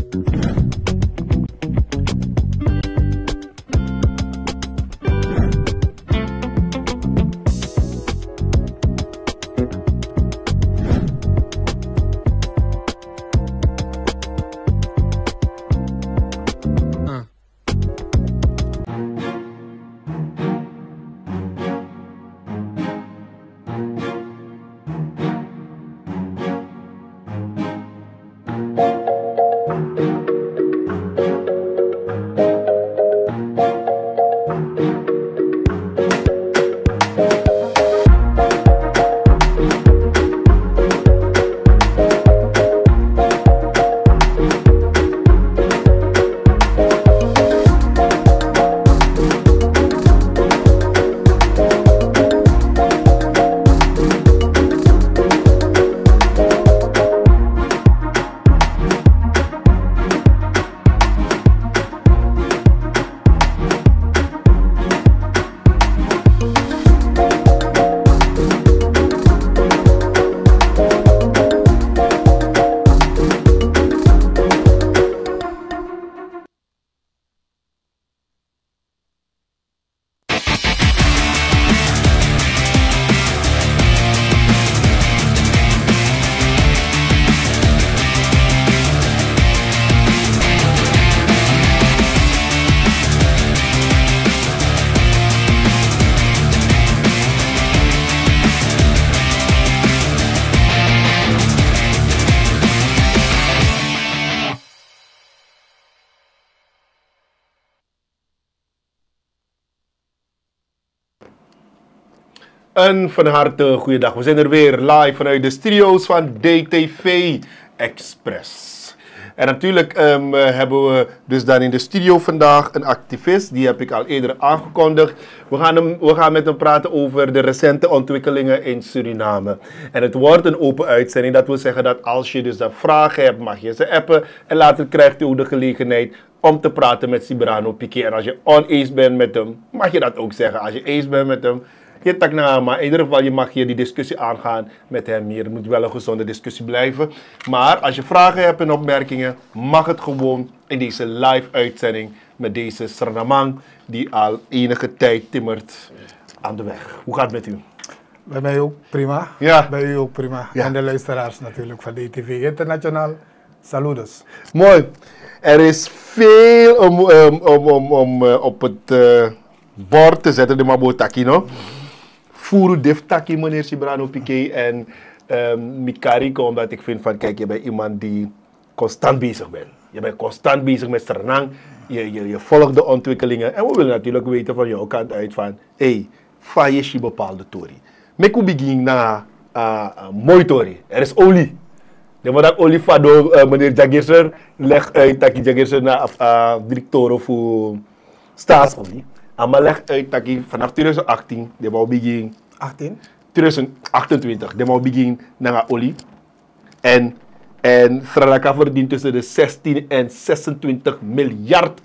Een van harte goeiedag. We zijn er weer live vanuit de studio's van DTV Express. En natuurlijk hebben we dus dan in de studio vandaag een activist. Die heb ik al eerder aangekondigd. We gaan met hem praten over de recente ontwikkelingen in Suriname. En het wordt een open uitzending. Dat wil zeggen dat als je dus dan vragen hebt, mag je ze appen. En later krijgt u ook de gelegenheid om te praten met Cibrano Piqué. En als je oneens bent met hem, mag je dat ook zeggen. Als je eens bent met hem, je tak na, maar in ieder geval je mag hier die discussie aangaan met hem hier. Het moet wel een gezonde discussie blijven. Maar als je vragen hebt en opmerkingen, mag het gewoon in deze live uitzending met deze Sranamang die al enige tijd timmert aan de weg. Hoe gaat het met u? Bij mij ook prima. Ja. Bij u ook prima. Ja. En de luisteraars natuurlijk van DTV Internationaal. Saludos. Mooi. Er is veel om op het bord te zetten, de Mabotaki, no? Furu Deftaki, meneer Cibrano Piqué, en Mikariko, omdat ik vind van, kijk, je bent iemand die constant bezig bent. Je bent constant bezig met Suriname, je volgt de ontwikkelingen, en we willen natuurlijk weten van jouw kant uit van, hey, fa je bepaalde tori. Meku begin na mooi tori, er is olie. De moet dat olie van meneer Jagirser leg uit dat Jagirser naar directeur voor staatsolie. Maar leg uit dat vanaf 2018, de wou begin 2028, de wou begin naar olie. En Sri verdient tussen de 16 en 26 miljard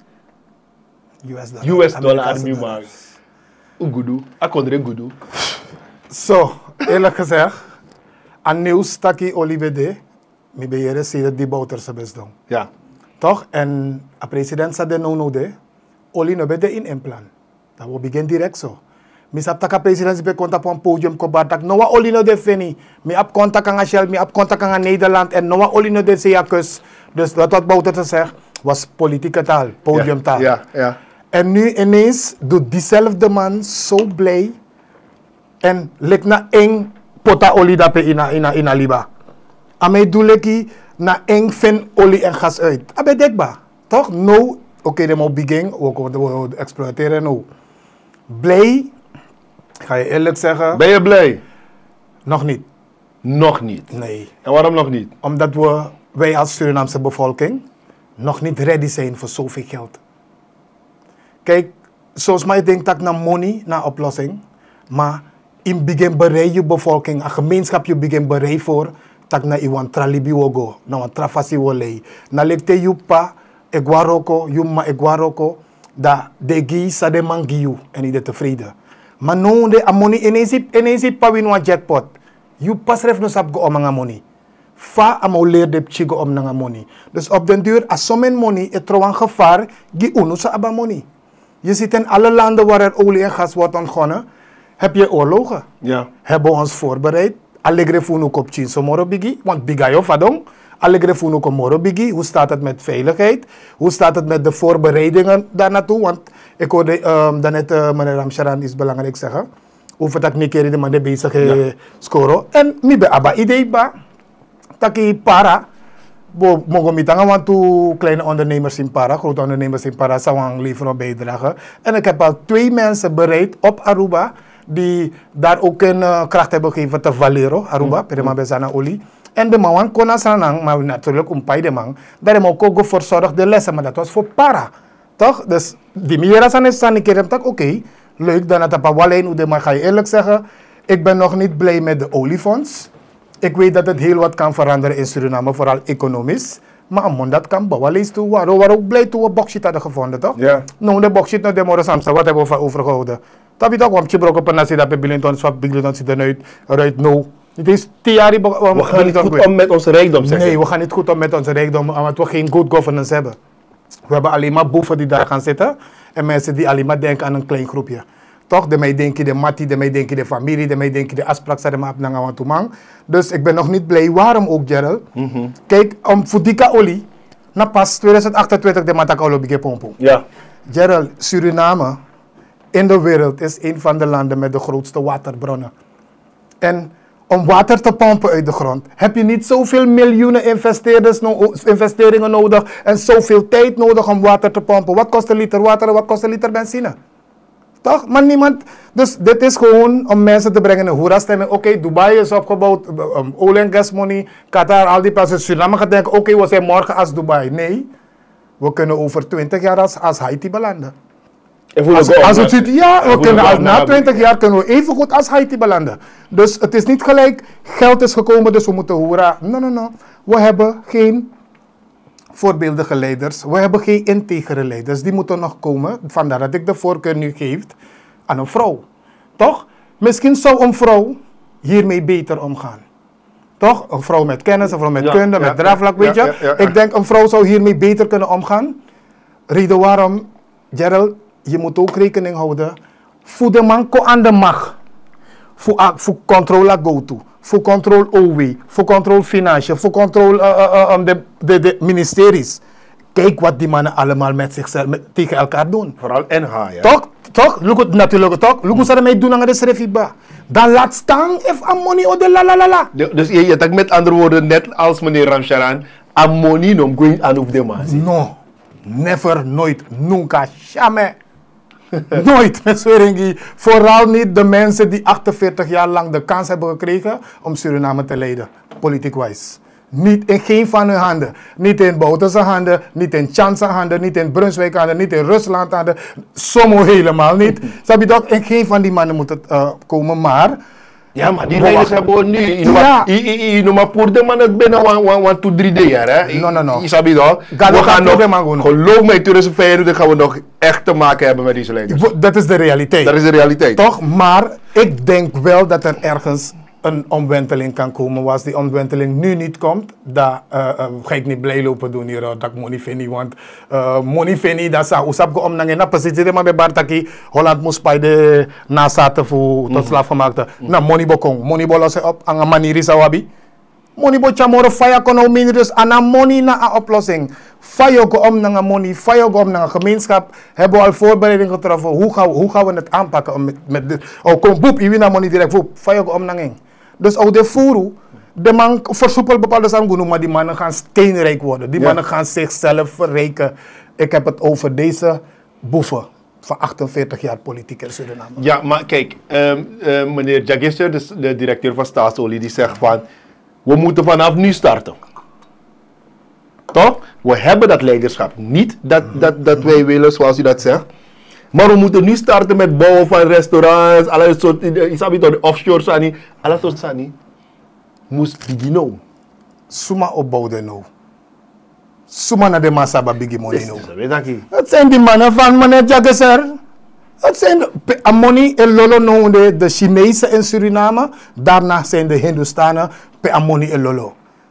US dollar nu maar. Ugudu, akondre gudu. Zo, eerlijk gezegd, aan nieuws taki olie bede, mi beheerde zie dat die bouwers best doen. Ja. Toch? En de president zei no de, olie no bede in plan. Dat we beginnen direct zo. Misap taka president be contact op een podium ko batak no wa oli no de feni. Mi ap contact aan Shell, mi ap contact aan Nederland en no wa oli no de seakus. Dus dat wat Bouter te zeggen was politieke taal, podiumtaal. Ja, ja. En nu ineens doet diezelfde man zo blij en lek na eng pota olie dape in Aliba. Ame doeleki na eng fen olie en gas uit. Abe dekba. Toch? No, oké, de mo begin, we exploiteren no. Blij, ga je eerlijk zeggen. Ben je blij? Nog niet. Nog niet? Nee. En waarom nog niet? Omdat wij als Surinaamse bevolking nog niet ready zijn voor zoveel geld. Kijk, zoals mij denkt dat naar money, naar oplossing. Maar in begin bereid je bevolking, een gemeenschap je begin bereid voor, dat naar iwan tralibi wogo, naar een trafasi wolei. Na lekte je pa, eguaroko, je ma eguaroko, dat de gi sa de mangiu en niet tevreden. Maar no de amoni enesi pa win wan jackpot. You pas ref no sap go omanga money. Fa amo leer de chigo om nanga money. Dus op den duur, als zo'n money, het trouwens gevaar, die unu sa aba money. Je ziet in alle landen waar er olie en gas wordt ontgonnen, heb je oorlogen. Ja. Hebben we ons voorbereid. Allegre funu kop chinso moro bigi, want bigayo fadong. Allegre funu kom moro bigi. Hoe staat het met veiligheid? Hoe staat het met de voorbereidingen daar naartoe? Want ik hoorde daarnet meneer Ramcharan iets belangrijk zeggen. Over dat ik niet de man bezig scoren. En mi be aba idee ba. Taki para. Bo mogen mi tanga want to kleine ondernemers in para, grote ondernemers in para, zou leveren op bijdragen. En ik heb al 2 mensen bereid op Aruba die daar ook een kracht hebben gegeven te Valero, Aruba, Perema Bezana Oli. En de man kon asranang, maar natuurlijk de man, daar hebben we ook voor zorg de lessen, maar dat was voor para. Toch? Dus die meer aan is dan een keer heb oké, leuk, dan het op alleen, maar ga je eerlijk zeggen, ik ben nog niet blij met de oliefonds. Ik weet dat het heel wat kan veranderen in Suriname, vooral economisch. Maar amon dat kan bouwen. Lees toe, we waren ook blij toen we bauxiet hadden gevonden, toch? Ja. Nou, de bauxiet naar de Morasamsa, wat hebben we overgehouden? Dat heb je toch, want je broken op een dat je bilinton, swap, bilinton zit eruit, no. Het is 10 jaar... We gaan niet goed om met onze rijkdom, zeggen. Nee, we gaan niet goed om met onze rijkdom, omdat we geen good governance hebben. We hebben alleen maar boeven die daar gaan zitten en mensen die alleen maar denken aan een klein groepje. Toch? De mij denken de mati, de mij denken de familie, de mij denken de afspraak zijn maar op. Dus ik ben nog niet blij. Waarom ook, Gerald? Kijk, om Fudika olie, na pas 2028 de matak olie bige pompo. Ja. Gerald, Suriname in de wereld is een van de landen met de grootste waterbronnen. En om water te pompen uit de grond heb je niet zoveel miljoenen investeringen nodig en zoveel tijd nodig om water te pompen. Wat kost een liter water en wat kost een liter benzine? Toch? Maar niemand... Dus dit is gewoon om mensen te brengen in hoera-stemming. Oké, Dubai is opgebouwd, olie en gas money, Qatar, al die plaatsen. Suriname gaat denken, oké, we zijn morgen als Dubai. Nee, we kunnen over 20 jaar als Haiti belanden. Als het ziet, ja, we kunnen na 20 jaar kunnen we even goed als Haiti belanden. Dus het is niet gelijk, geld is gekomen, dus we moeten hoera. No. We hebben geen voorbeeldige leiders. We hebben geen integere leiders. Die moeten nog komen. Vandaar dat ik de voorkeur nu geef aan een vrouw. Toch? Misschien zou een vrouw hiermee beter omgaan. Toch? Een vrouw met kennis, een vrouw met kunde, met draagvlak, weet je. Ik denk een vrouw zou hiermee beter kunnen omgaan. Reden waarom, Gerald, je moet ook rekening houden. Voor de man aan de macht. Voor controle go-to. Voor controle OW, voor controle financiën, voor controle de ministeries. Kijk wat die mannen allemaal met zichzelf tegen elkaar doen. Vooral NH, ja. Toch? Look natuurlijk toch? Look hoe ze ermee doen aan de schrifiba. Dan laat staan if money of de la. Dus je hebt met andere woorden, net als meneer Ramcharan, money nom going aan op de man. No, never, nooit, nunca, jamais. Nooit, met Sweringi. Vooral niet de mensen die 48 jaar lang de kans hebben gekregen om Suriname te leiden, politiek-wijs. Niet in geen van hun handen. Niet in Bouterse handen, niet in Chansa handen, niet in Brunswijk handen, niet in Rusland handen. Somo helemaal niet. Snap je toch? In geen van die mannen moet het komen, maar... Ja, maar die leiders hebben we nu. Je noemt maar voor de man het binnen 2-3 jaar, hè? No. Je snap je toch? We gaan nog, geloof mij, 2025 gaan we nog echt te maken hebben met deze leiders. Dat is de realiteit. Dat is de realiteit. Toch? Maar ik denk wel dat er ergens een omwenteling kan komen. Maar als die omwenteling nu niet komt, dan ga ik niet blij lopen doen hier. Dat money vind want money vind dat zou usap om na positie maar bij Bartaki Holland moest bij de nazaten voor tot slaafgemaakte. Nou money bokong, money bolos op aan een manier is awabi. Money bo chamoro fire kono minder dus aan money na een oplossing. Fire go om naar money, fire go om naar een gemeenschap. Hebben we al voorbereiding getroffen. Hoe gaan we het aanpakken met dit? Oh kom boep, je wint money direct. Fire go om naar een. Dus ook de furu, de man versoepelt bepaalde zaken, maar die mannen gaan steenrijk worden. Die mannen gaan zichzelf verrijken. Ik heb het over deze boeven van 48 jaar politiek in Suriname. Ja, maar kijk, meneer Jagister, de directeur van Staatsolie, die zegt van, we moeten vanaf nu starten. Toch? We hebben dat leiderschap. Niet dat wij willen, zoals u dat zegt. Maar we moeten nu starten met bouwen van restaurants, alle soort offshore sani, alle soort sani. Moest beginnen. Suma opbouwen nou. Suma na de massa bigi money nou. Het zijn die mannen van meneer Jagesser. Het zijn de Amoni en Lolo nou de Chinezen in Suriname. Daarna zijn de Hindustanen pe Amoni en Lolo.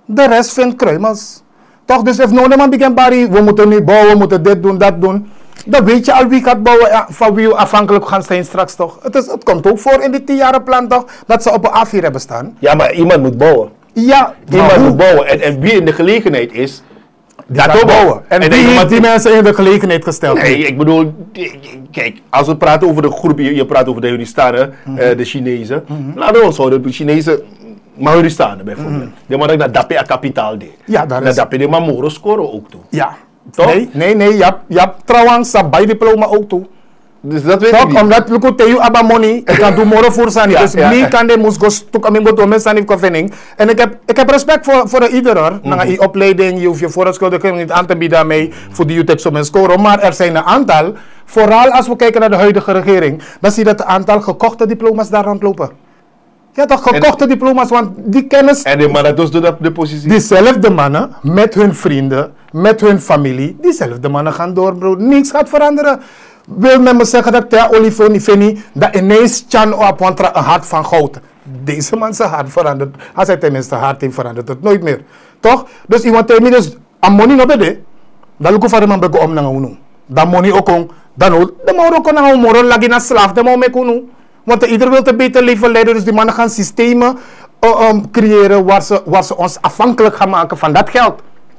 De rest vindt kruimels. Toch, dus if no man begint Barry, we moeten nu bouwen, we moeten dit doen, dat doen. Dan weet je al wie gaat bouwen, van wie we afhankelijk gaan zijn straks toch. Het komt ook voor in die 10-jarenplan toch, dat ze op een A4 hebben staan. Ja, maar iemand moet bouwen. Ja, Iemand moet bouwen. En wie in de gelegenheid is, dat ook bouwen. En wie heeft die mensen in de gelegenheid gesteld? Nee, ik bedoel, kijk, als we praten over de groep, je praat over de Huristanen, de Chinezen. Laten we ons houden, de Chinezen, maar Huristanen bijvoorbeeld. Die maar dat dappen een kapitaal deed. Ja, dat is. Dat dappen die maar moro scoren ook toe. Ja. Toch? Nee, je hebt trouwens dat bij diploma ook toe. Dus dat weet Toch, ik niet. omdat we kunnen tegen abba money, ik kan doen moro voor zijn. Dus mij kan de moest go stuk aan mijn mensen aan die konvening. En ik heb respect voor iedereen. Na je opleiding, je hoeft je voorschuldiging niet aan te bieden daarmee voor die je zo scoren. Maar er zijn een aantal, vooral als we kijken naar de huidige regering, dan zie je dat het aantal gekochte diploma's daar rondlopen. Ja, toch gekochte diploma's, want die kennis. En de mannen dus doen op de positie. Diezelfde mannen, met hun vrienden, met hun familie, diezelfde mannen gaan door, bro. Niks gaat veranderen. Wil men me zeggen dat Thea Olifoni, dat ineens Chan Oapontra een hart van goud. Deze man zijn hart verandert. Als hij tenminste hart heeft, verandert het nooit meer. Toch? Dus iemand tegen mij, dus, aan money no bede, dan lukken van de man beko om naar unu. Dan money ook om, dan ook, de man ook naar moro, lagi na slaaf, de man mee unu. Want ieder wil een beter leven leiden, dus die mannen gaan systemen creëren waar ze ons afhankelijk gaan maken van dat geld.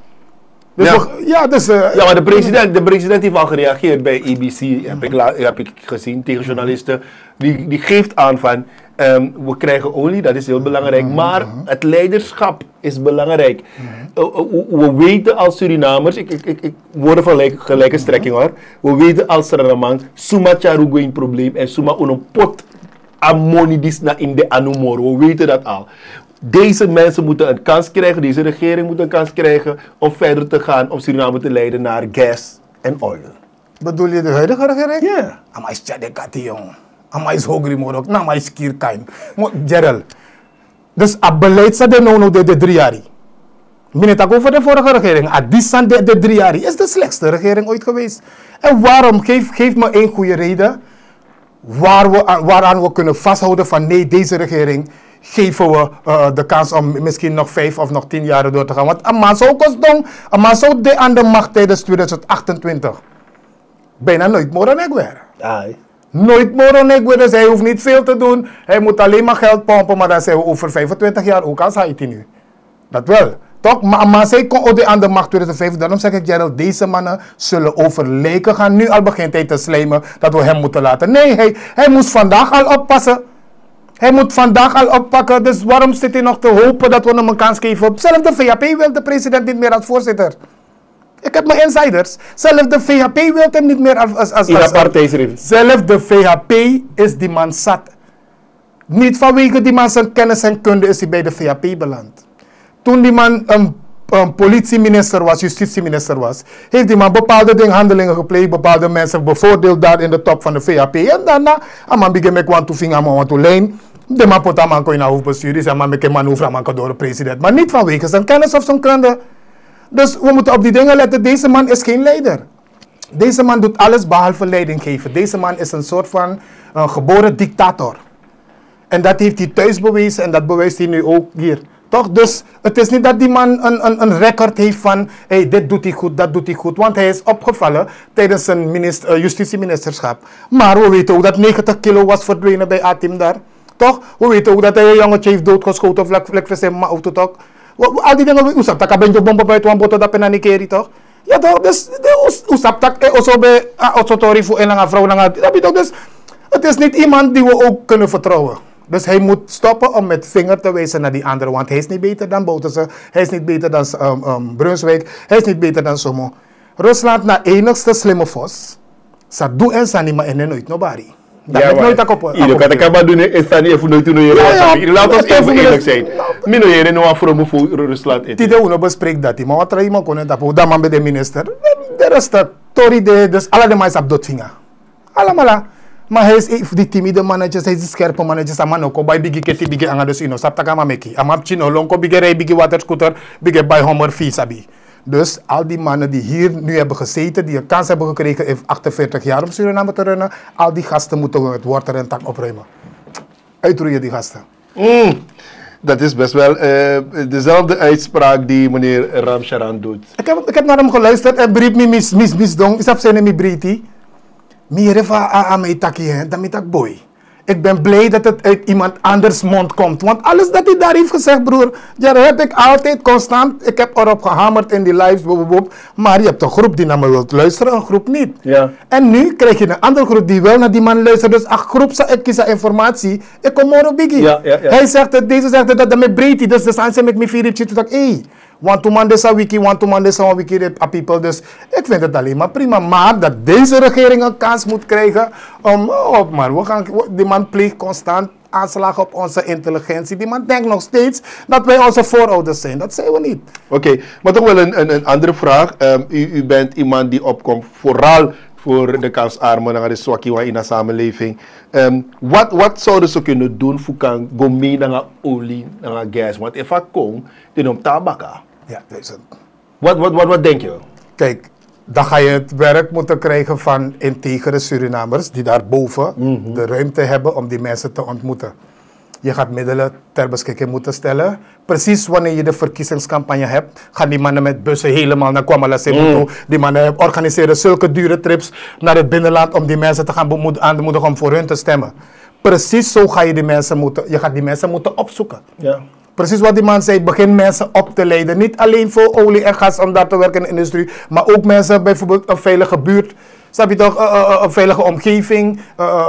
Dus ja, maar de president heeft al gereageerd bij ABC, heb ik gezien, tegen journalisten. Die geeft aan van, we krijgen olie, dat is heel belangrijk, maar het leiderschap is belangrijk. We weten als Surinamers, ik woorden van gelijke strekking hoor, we weten als Surinamers, Suma Charugo een probleem en Suma pot ammonidis na in de anumoro, we weten dat al. Deze mensen moeten een kans krijgen, deze regering moet een kans krijgen om verder te gaan, om Suriname te leiden naar gas en oil. Bedoel je de huidige regering? Ja. Yeah. Ama is tjadekati jong. Ama is hogri morok. Nama is kierkain. Gerald. Dus het beleid ze de nono de 3 jaar. Minet ook over de vorige regering. Adisan de 3 jaar is de slechtste regering ooit geweest. En waarom? Geef me één goede reden waaraan we kunnen vasthouden van nee, deze regering geven we de kans om misschien nog 5 of nog 10 jaar door te gaan. Want Amazo kostdong, Amazo de aan de macht tijdens 2028. Bijna nooit Moronegwer. Nooit Moronegwer, dus hij hoeft niet veel te doen. Hij moet alleen maar geld pompen, maar dan zijn we over 25 jaar ook als Haiti nu. Dat wel. Toch? Maar zij kon aan de macht 2005. Daarom zeg ik, Gerald, deze mannen zullen over lijken gaan. Nu al begint hij te slijmen dat we hem moeten laten. Nee, hij moest vandaag al oppassen. Hij moet vandaag al oppakken, dus waarom zit hij nog te hopen dat we hem een kans geven? Zelfs de VHP wil de president niet meer als voorzitter. Ik heb mijn insiders. Zelfs de VHP wil hem niet meer als zelfs de VHP is die man zat. Niet vanwege die man zijn kennis en kunde is hij bij de VHP beland. Toen die man een politieminister was, justitieminister was, heeft die man bepaalde handelingen gepleegd, bepaalde mensen bevoordeeld daar in de top van de VHP. En daarna, man begin met want to vinger man to lijn. De man pot aan kon naar hoofdbestuur, is man met een manoeuvre man door de president. Maar niet vanwege zijn kennis of zijn kunde. Dus we moeten op die dingen letten. Deze man is geen leider. Deze man doet alles behalve leiding geven. Deze man is een soort van geboren dictator. En dat heeft hij thuis bewezen en dat bewijst hij nu ook hier. Toch? Dus het is niet dat die man een record heeft van hey, dit doet hij goed, dat doet hij goed. Want hij is opgevallen tijdens zijn justitieministerschap. Maar we weten ook dat 90 kilo was verdwenen bij Atim daar. Toch? We weten ook dat hij een jongetje heeft doodgeschoten of vlak voor zijn auto toch? Al die dingen, hoe snap dat? Ben je bommen buiten een boto dat in een keer toch? Ja toch? Dus hoe snap dat? Oso bij Osotori voor een lange vrouw. Dus het is niet iemand die we ook kunnen vertrouwen. Dus hij moet stoppen om met vinger te wijzen naar die anderen. Want hij is niet beter dan Bouterse. Hij is niet beter dan Brunswijk. Hij is niet beter dan Somo. Rusland na enigste slimme vos. Sadu en Sanima en nooit nobody. Dat ja, moet nooit akkoord. Iedereen kan maar doen. Het is niet even nooit doen. Laat ons even eerlijk zijn. Mino je nu aan voor Rusland. Die de bespreekt dat. Maar wat er iemand kon het op. Dat man bij de minister. De rest dat Tory de dus alle de mensen op dat vinger. Allemaal. Maar hij is die timide mannetjes, hij is die scherpe mannetjes. Aman ook bij bigi keti bigi anga dus ino. Sapta kama meki. Amam chino lonko bigi rij bigi waterscooter bigi bij Homer Fisabi. Dus al die mannen die hier nu hebben gezeten, die een kans hebben gekregen in 48 jaar om Suriname te runnen, al die gasten moeten we met wortel en tak opruimen. Uitroeien die gasten. Dat is best wel dezelfde uitspraak die meneer Ramcharan doet. Ik heb naar hem geluisterd en brief me mis dong. Is dat zijn mi briti? Meer even aan mij takkie hè, dan met dat boy. Ik ben blij dat het uit iemand anders mond komt. Want alles dat hij daar heeft gezegd, broer, ja, dat heb ik altijd constant. Ik heb erop gehamerd in die lives, maar je hebt een groep die naar me wilt luisteren, een groep niet. Ja. En nu krijg je een andere groep die wel naar die man luistert. Dus een groep zal ik kiezen informatie. Ik kom morgen biggie. Ja. Hij zegt het, deze zegt het, dat met breedte. Dus de zijn met me vier dat ik, hey. Want to man deze wiki, want to man deze wiki a people. Dus ik vind het alleen maar prima. Maar dat deze regering een kans moet krijgen om, die man pleegt constant aanslagen op onze intelligentie. Die man denkt nog steeds dat wij onze voorouders zijn. Dat zijn we niet. Oké, maar toch wel een andere vraag. U bent iemand die opkomt vooral voor de kansarmen en de zwakkiwa in de samenleving. Wat zouden ze kunnen doen voor kan go mee naar olie, naar gas? Want if ik kom, die noemt tabaka. Ja, dus Wat denk je? kijk, dan ga je het werk moeten krijgen van integere Surinamers die daarboven de ruimte hebben om die mensen te ontmoeten. Je gaat middelen ter beschikking moeten stellen. Precies wanneer je de verkiezingscampagne hebt, gaan die mannen met bussen helemaal naar Kwamalasemuto. Die mannen organiseren zulke dure trips naar het binnenland om die mensen te gaan aanmoedigen om voor hun te stemmen. Precies zo ga je die mensen moeten opzoeken. Ja. Precies wat die man zei, begin mensen op te leiden. Niet alleen voor olie en gas om daar te werken in de industrie, maar ook mensen bijvoorbeeld een veilige buurt. Snap je toch? Een veilige omgeving,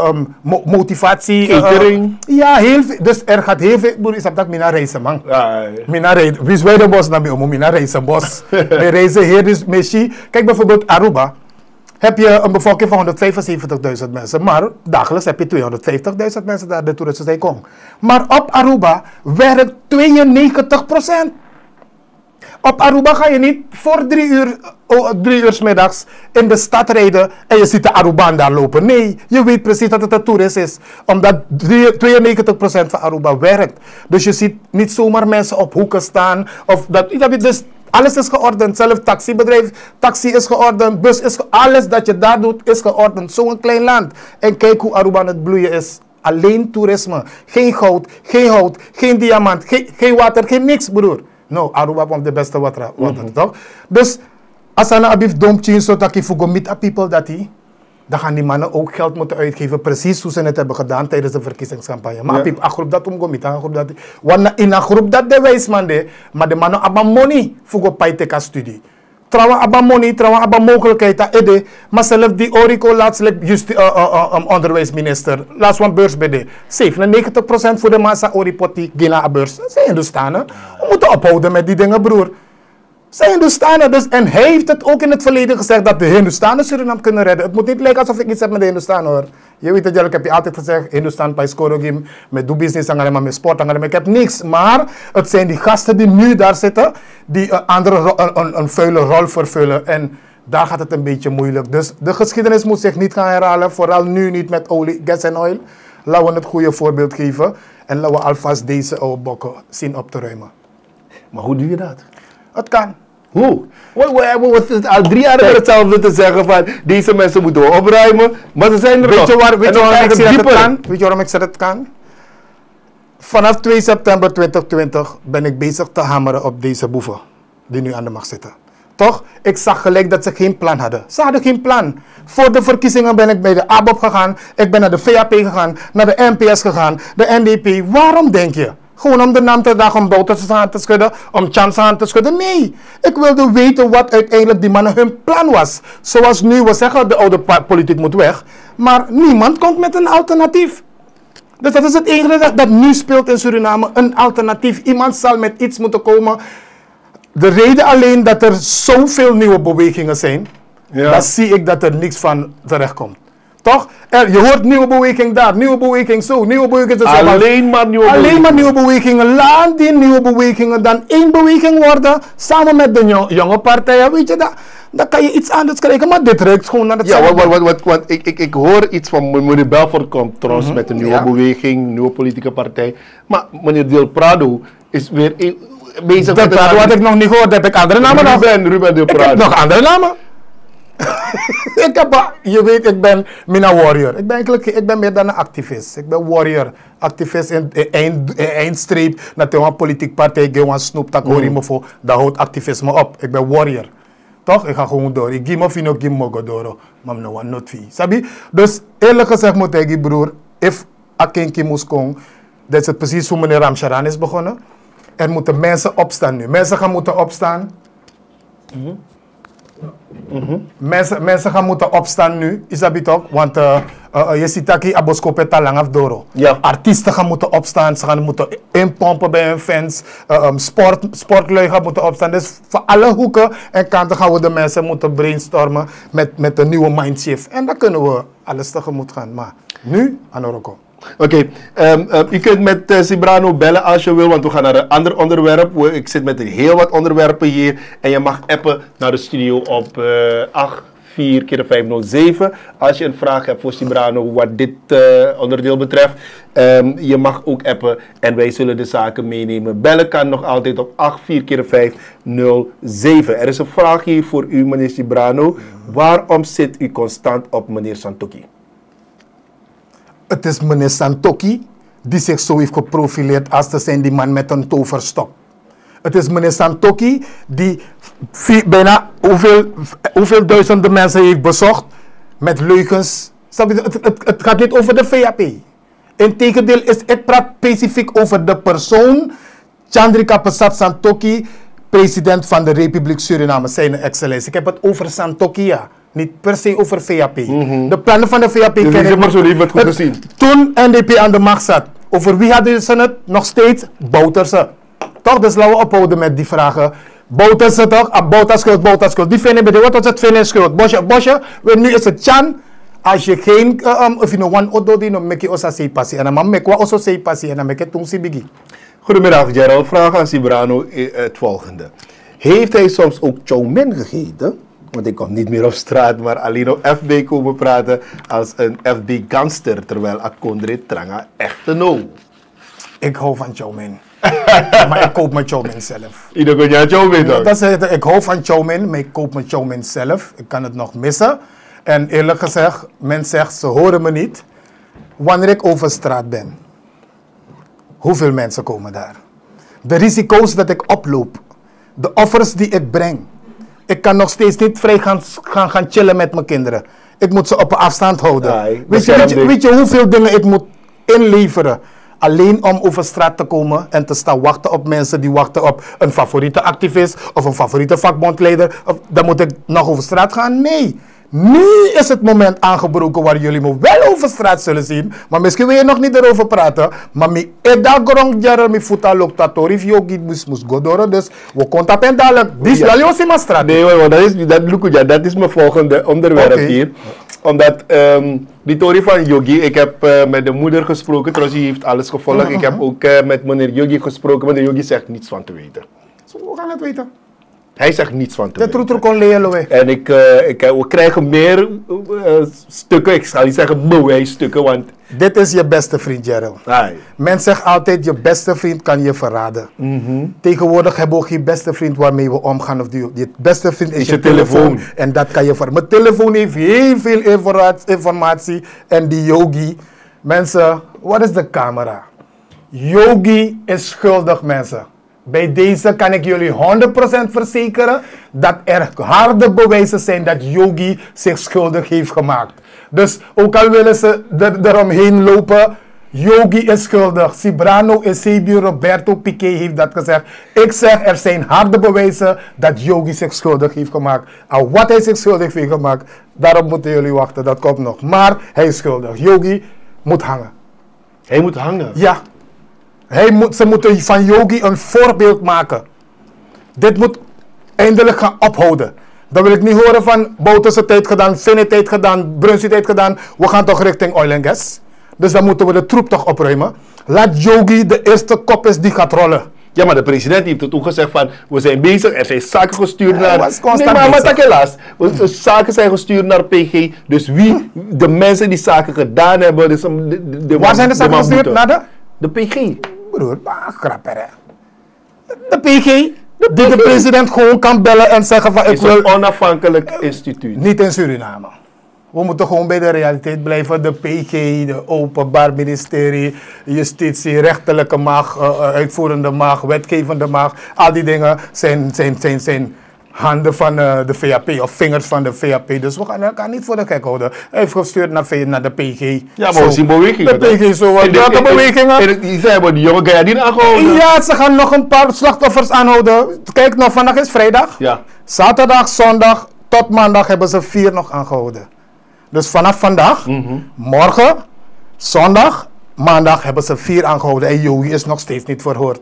motivatie. Catering. Ja, heel veel. Dus er gaat heel veel. Boer, is dat mina reizen, man. Ja. Mina reizen. Wie is wij de bos naar mij om? Mina reizen, bos. We reizen hier, dus Messi. Kijk bijvoorbeeld Aruba. Heb je een bevolking van 175.000 mensen, maar dagelijks heb je 250.000 mensen daar de toeristen zijn komen. Maar op Aruba werkt 92%. Op Aruba ga je niet voor 3 uur 's middags in de stad rijden en je ziet de Arubaan daar lopen. Nee, je weet precies dat het een toerist is. Omdat 92% van Aruba werkt. Dus je ziet niet zomaar mensen op hoeken staan. Dus alles is geordend. Zelf taxibedrijf, taxi is geordend, bus is alles dat je daar doet is geordend. Zo'n klein land. En kijk hoe Aruba aan het bloeien is. Alleen toerisme. Geen goud, geen hout, geen diamant, geen water, geen niks, broer. No, Aruba komt de beste water, toch? Dus, als je een dompje zodat je voor meet people dat hij, dan gaan die mannen ook geld moeten uitgeven, precies hoe ze het hebben gedaan tijdens de verkiezingscampagne. Maar een groep dat omgomit, een groep dat, want in een groep dat de wijsman de, maar de mannen hebben money voor een studie. Trouwens, hebben money, trouwens, hebben mogelijkheid dat ede, maar zelf die Orico laatst onderwijsminister, laatst een beurs bij de 97% voor de massa Oripoti, geen beurs. Zij Hindustanen. We moeten ophouden met die dingen, broer. Zij Hindustanen, dus, en hij heeft het ook in het verleden gezegd dat de Hindustanen Suriname kunnen redden. Het moet niet lijken alsof ik iets heb met de Hindustanen, hoor. Je weet het, ik heb je altijd gezegd, Hindustan, bij Skorogim, met doe business, met sport, ik heb niks. Maar het zijn die gasten die nu daar zitten, die een vuile rol vervullen. En daar gaat het een beetje moeilijk. Dus de geschiedenis moet zich niet gaan herhalen, vooral nu niet met olie, gas en oil. Laten we het goede voorbeeld geven en laten we alvast deze oude bokken zien op te ruimen. Maar hoe doe je dat? Het kan. Hoe? We zitten al 3 jaar hetzelfde te zeggen van deze mensen moeten we opruimen, maar ze zijn er Weet je waarom ik zeg dat het kan? Weet je waarom ik zeg dat het kan? Vanaf 2 september 2020 ben ik bezig te hameren op deze boeven die nu aan de macht zitten. Toch? Ik zag gelijk dat ze geen plan hadden. Ze hadden geen plan. Voor de verkiezingen ben ik bij de ABOP gegaan, ik ben naar de VAP gegaan, naar de NPS gegaan, de NDP. Waarom denk je? Gewoon om de naam te dagen, om Bouters aan te schudden, om Chance aan te schudden. Nee, ik wilde weten wat uiteindelijk die mannen hun plan was. Zoals nu, we zeggen de oude politiek moet weg, maar niemand komt met een alternatief. Dus dat is het enige dat nu speelt in Suriname, een alternatief. Iemand zal met iets moeten komen. De reden alleen dat er zoveel nieuwe bewegingen zijn, dan zie ik dat er niks van terecht komt. Toch? Je hoort nieuwe beweging daar, nieuwe beweging zo, nieuwe beweging zo. Alleen maar nieuwe bewegingen. Laat die nieuwe bewegingen dan één beweging worden, samen met de jonge partijen, weet je dat? Dan kan je iets anders krijgen, maar dit ruikt gewoon naar het want ik hoor iets van meneer Belfort komt trouwens met een nieuwe beweging, nieuwe politieke partij. Maar meneer Del Prado is weer bezig met... Wat ik nog niet gehoord heb, ik andere namen nog. Ruben Del Prado. Ik heb nog andere namen. Je weet, ik ben een warrior. Ik ben meer dan een activist. Ik ben warrior. Activist in eindstreep. Dat een politiek partij, een snoep, dat hoor je me voor. Dat houdt activisme op. Ik ben warrior. Toch? Ik ga gewoon door. Ik geef me vino, ik geef me door. Maar no one not fee. Sabi? Dus eerlijk gezegd moet ik, broer, if Akinki moest komen, dat is het precies hoe meneer Ramcharan is begonnen. Er moeten mensen opstaan nu. Mensen gaan moeten opstaan. Mensen gaan moeten opstaan nu, is dat toch? Want je ziet dat je aboskopet lang af door. Ja. Artiesten gaan moeten opstaan, ze gaan moeten inpompen bij hun fans. Sportlui gaan moeten opstaan. Dus voor alle hoeken en kanten gaan we de mensen moeten brainstormen met een nieuwe mindshift. En dan kunnen we alles tegemoet gaan. Maar nu, aan Oroko. Oké, u kunt met Cibrano bellen als je wil, want we gaan naar een ander onderwerp. Ik zit met heel wat onderwerpen hier en je mag appen naar de studio op 84-507. Als je een vraag hebt voor Cibrano wat dit onderdeel betreft, je mag ook appen en wij zullen de zaken meenemen. Bellen kan nog altijd op 84-507. Er is een vraag hier voor u, meneer Cibrano. Waarom zit u constant op meneer Santokki? Het is meneer Santokki die zich zo heeft geprofileerd als te zijn die man met een toverstok. Het is meneer Santokki die bijna hoeveel duizenden mensen heeft bezocht met leugens. Het gaat niet over de VAP. Integendeel, ik praat specifiek over de persoon Chandrika Persat Santokki, president van de Republiek Suriname, zijn excellentie. Ik heb het over Santokki, ja. Niet per se over VAP. De plannen van de VAP dus kennen we. Zo heeft het goed gezien. Toen NDP aan de macht zat, over wie hadden ze het? Nog steeds Bouterse. Toch, dus laten we ophouden met die vragen. Bouterse toch? Bouterschuld. Die vinden we, wat was het vinden schuld? Bosje, nu is het Chan. Als je geen, of je no one odo die no meki osa sei passie. En dan man mekwa oso sei passie en dan meki tung si bigi. Goedemiddag Gerald, vraag aan Cibrano het volgende. Heeft hij soms ook chow mein gegeten? Want ik kom niet meer op straat, maar alleen op FB komen praten als een FB-gangster, terwijl Akondre Tranga echte no. Ik hou van chow mein. Maar ik koop mijn chow mein zelf. Ieder kon jij chow mein dan? Ik hou van chow mein, maar ik koop mijn chow mein zelf. Ik kan het nog missen. En eerlijk gezegd, men zegt, ze horen me niet. Wanneer ik over straat ben, hoeveel mensen komen daar? De risico's dat ik oploop, de offers die ik breng. Ik kan nog steeds niet vrij gaan chillen met mijn kinderen. Ik moet ze op een afstand houden. Ja, weet je hoeveel dingen ik moet inleveren? Alleen om over straat te komen en te staan wachten op mensen die wachten op een favoriete activist of een favoriete vakbondleider. Dan moet ik nog over straat gaan? Nee. Nu is het moment aangebroken waar jullie me wel over straat zullen zien. Maar misschien wil je nog niet erover praten. Maar mi eda grong jaren mi futa loktatorif yogi mus godoro. Dus we kontapen dadelijk. Dis wel josi maar straat. Nee hoor, dat is mijn volgende onderwerp hier. Omdat die Tori van Yogi, ik heb met de moeder gesproken. Trouwens, die heeft alles gevolgd. Ik heb ook met meneer Yogi gesproken. Meneer Yogi zegt niets van te weten. Zo, we gaan het weten. Hij zegt niets van te weten. En we krijgen meer stukken, ik zal niet zeggen bewijsstukken, want... Dit is je beste vriend, Gerald. Men zegt altijd, je beste vriend kan je verraden. Tegenwoordig hebben we geen beste vriend waarmee we omgaan. Of je beste vriend is je telefoon. En dat kan je verraden. Mijn telefoon heeft heel veel informatie. En die Yogi, mensen, wat is de camera? Yogi is schuldig, mensen. Bij deze kan ik jullie 100% verzekeren dat er harde bewijzen zijn dat Yogi zich schuldig heeft gemaakt. Dus ook al willen ze eromheen lopen, Yogi is schuldig. Cibrano Eusebio Roberto Piqué heeft dat gezegd. Ik zeg, er zijn harde bewijzen dat Yogi zich schuldig heeft gemaakt. En wat hij zich schuldig heeft gemaakt, daarop moeten jullie wachten, dat komt nog. Maar hij is schuldig. Yogi moet hangen. Hij moet hangen? Ja. Ze moeten van Yogi een voorbeeld maken. Dit moet eindelijk gaan ophouden. Dan wil ik niet horen van Bouterse tijd gedaan, Finne tijd gedaan, Brunsie tijd gedaan. We gaan toch richting oil and gas. Dus dan moeten we de troep toch opruimen. Laat Yogi de eerste kop is die gaat rollen. Ja, maar de president heeft het ook gezegd van, we zijn bezig, er zijn zaken gestuurd naar... Nee, maar dat helaas. Zaken zijn gestuurd naar PG, dus wie, de mensen die zaken gedaan hebben... Dus waar zijn de zaken gestuurd? Naar de PG. Broer, maar grapper hè. De PG, Die de president gewoon kan bellen en zeggen van ik is wil... een onafhankelijk instituut. Niet in Suriname. We moeten gewoon bij de realiteit blijven. De PG, de Openbaar Ministerie, Justitie, rechterlijke macht, uitvoerende macht, wetgevende macht. Al die dingen zijn handen van de VAP of vingers van de VAP. Dus we gaan elkaar niet voor de gek houden. Hij heeft gestuurd naar de PG. Ja, maar we zien bewegingen. De PG zo. Welke bewegingen? Die hebben die jonge Gayadien aangehouden. Ja, ze gaan nog een paar slachtoffers aanhouden. Kijk, nog vandaag is vrijdag. Ja. Zaterdag, zondag tot maandag hebben ze 4 nog aangehouden. Dus vanaf vandaag, morgen, zondag, maandag hebben ze 4 aangehouden. En Yogi is nog steeds niet verhoord.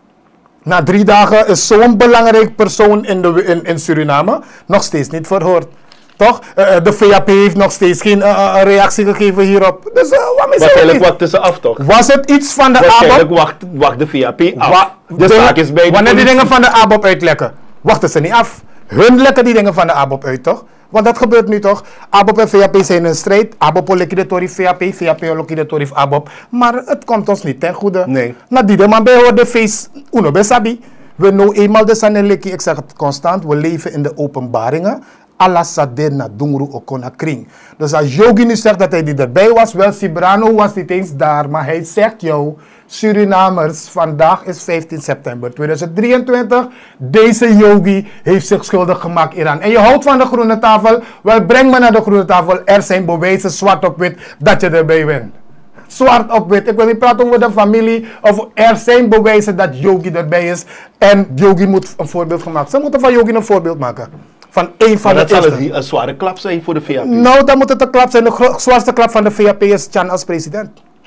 Na 3 dagen is zo'n belangrijk persoon in Suriname nog steeds niet verhoord. Toch? De VAP heeft nog steeds geen reactie gegeven hierop. Dus waarschijnlijk wachten ze af, toch? Was het iets van de ABOP? Waarschijnlijk wacht de VAP af. De zaak is bij de wanneer die politie. dingen van de ABOP uitlekken, wachten ze niet af. Hun lekken die dingen van de ABOP uit, toch? Want dat gebeurt nu toch? ABOP en VAP zijn in strijd. ABOP liquidatorief VAP, VAP liquidatorief ABOP. Maar het komt ons niet ten goede. Nee. Na die de man bij hoort de feest uno besabi. We nou eenmaal de saneleki, ik zeg het constant, we leven in de openbaringen. Allah sadden na dungru okona kring. Dus als Yogi nu zegt dat hij die erbij was, wel Sibrano was niet eens daar, maar hij zegt jou, Surinamers, vandaag is 15 september 2023, deze Yogi heeft zich schuldig gemaakt Iran. En je houdt van de groene tafel, wel breng me naar de groene tafel, er zijn bewijzen zwart op wit dat je erbij bent. Zwart op wit. Ik wil niet praten over de familie. Of er zijn bewijzen dat Yogi erbij is. En Yogi moet een voorbeeld gemaakt. Ze moeten van Yogi een voorbeeld maken. Van één van Maar de dat zal eerste. een zware klap zijn voor de VAP. Nou, dan moet het een klap zijn. De zwaarste klap van de VAP is Chan als president.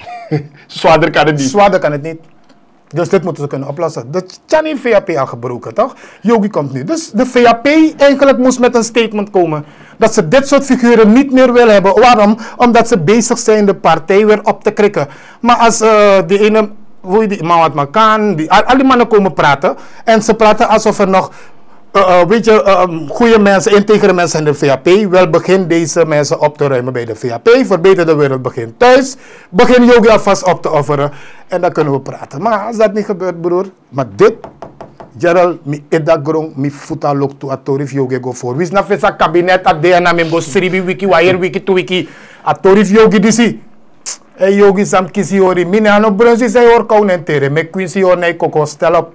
Zwaarder kan het niet. Zwaarder kan het niet. Dus dit moeten ze kunnen oplossen. De Chan heeft VAP aangebroken, toch? Yogi komt nu. Dus de VAP eigenlijk moest met een statement komen. Dat ze dit soort figuren niet meer willen hebben. Waarom? Omdat ze bezig zijn de partij weer op te krikken. Maar als die ene, hoe je die Mawad Makan, al die mannen komen praten. En ze praten alsof er nog, weet je, goede mensen, integere mensen in de VAP. Wel begin deze mensen op te ruimen bij de VAP. Verbeter de wereld begint thuis. Begin Yogi alvast op te offeren. En dan kunnen we praten. Maar als dat niet gebeurt, broer. Maar dit, Gerald, mi edagrong, mi futa lok to atorif Yogi go voor. Wis na fesa kabinet at de na mem go sribi wiki wire wiki to wiki. Atorif Yogi disi. Hey Yogi sam kisi ori. Mine ano bronzi say or kaunen tere. Me quincy or nei koko stel op.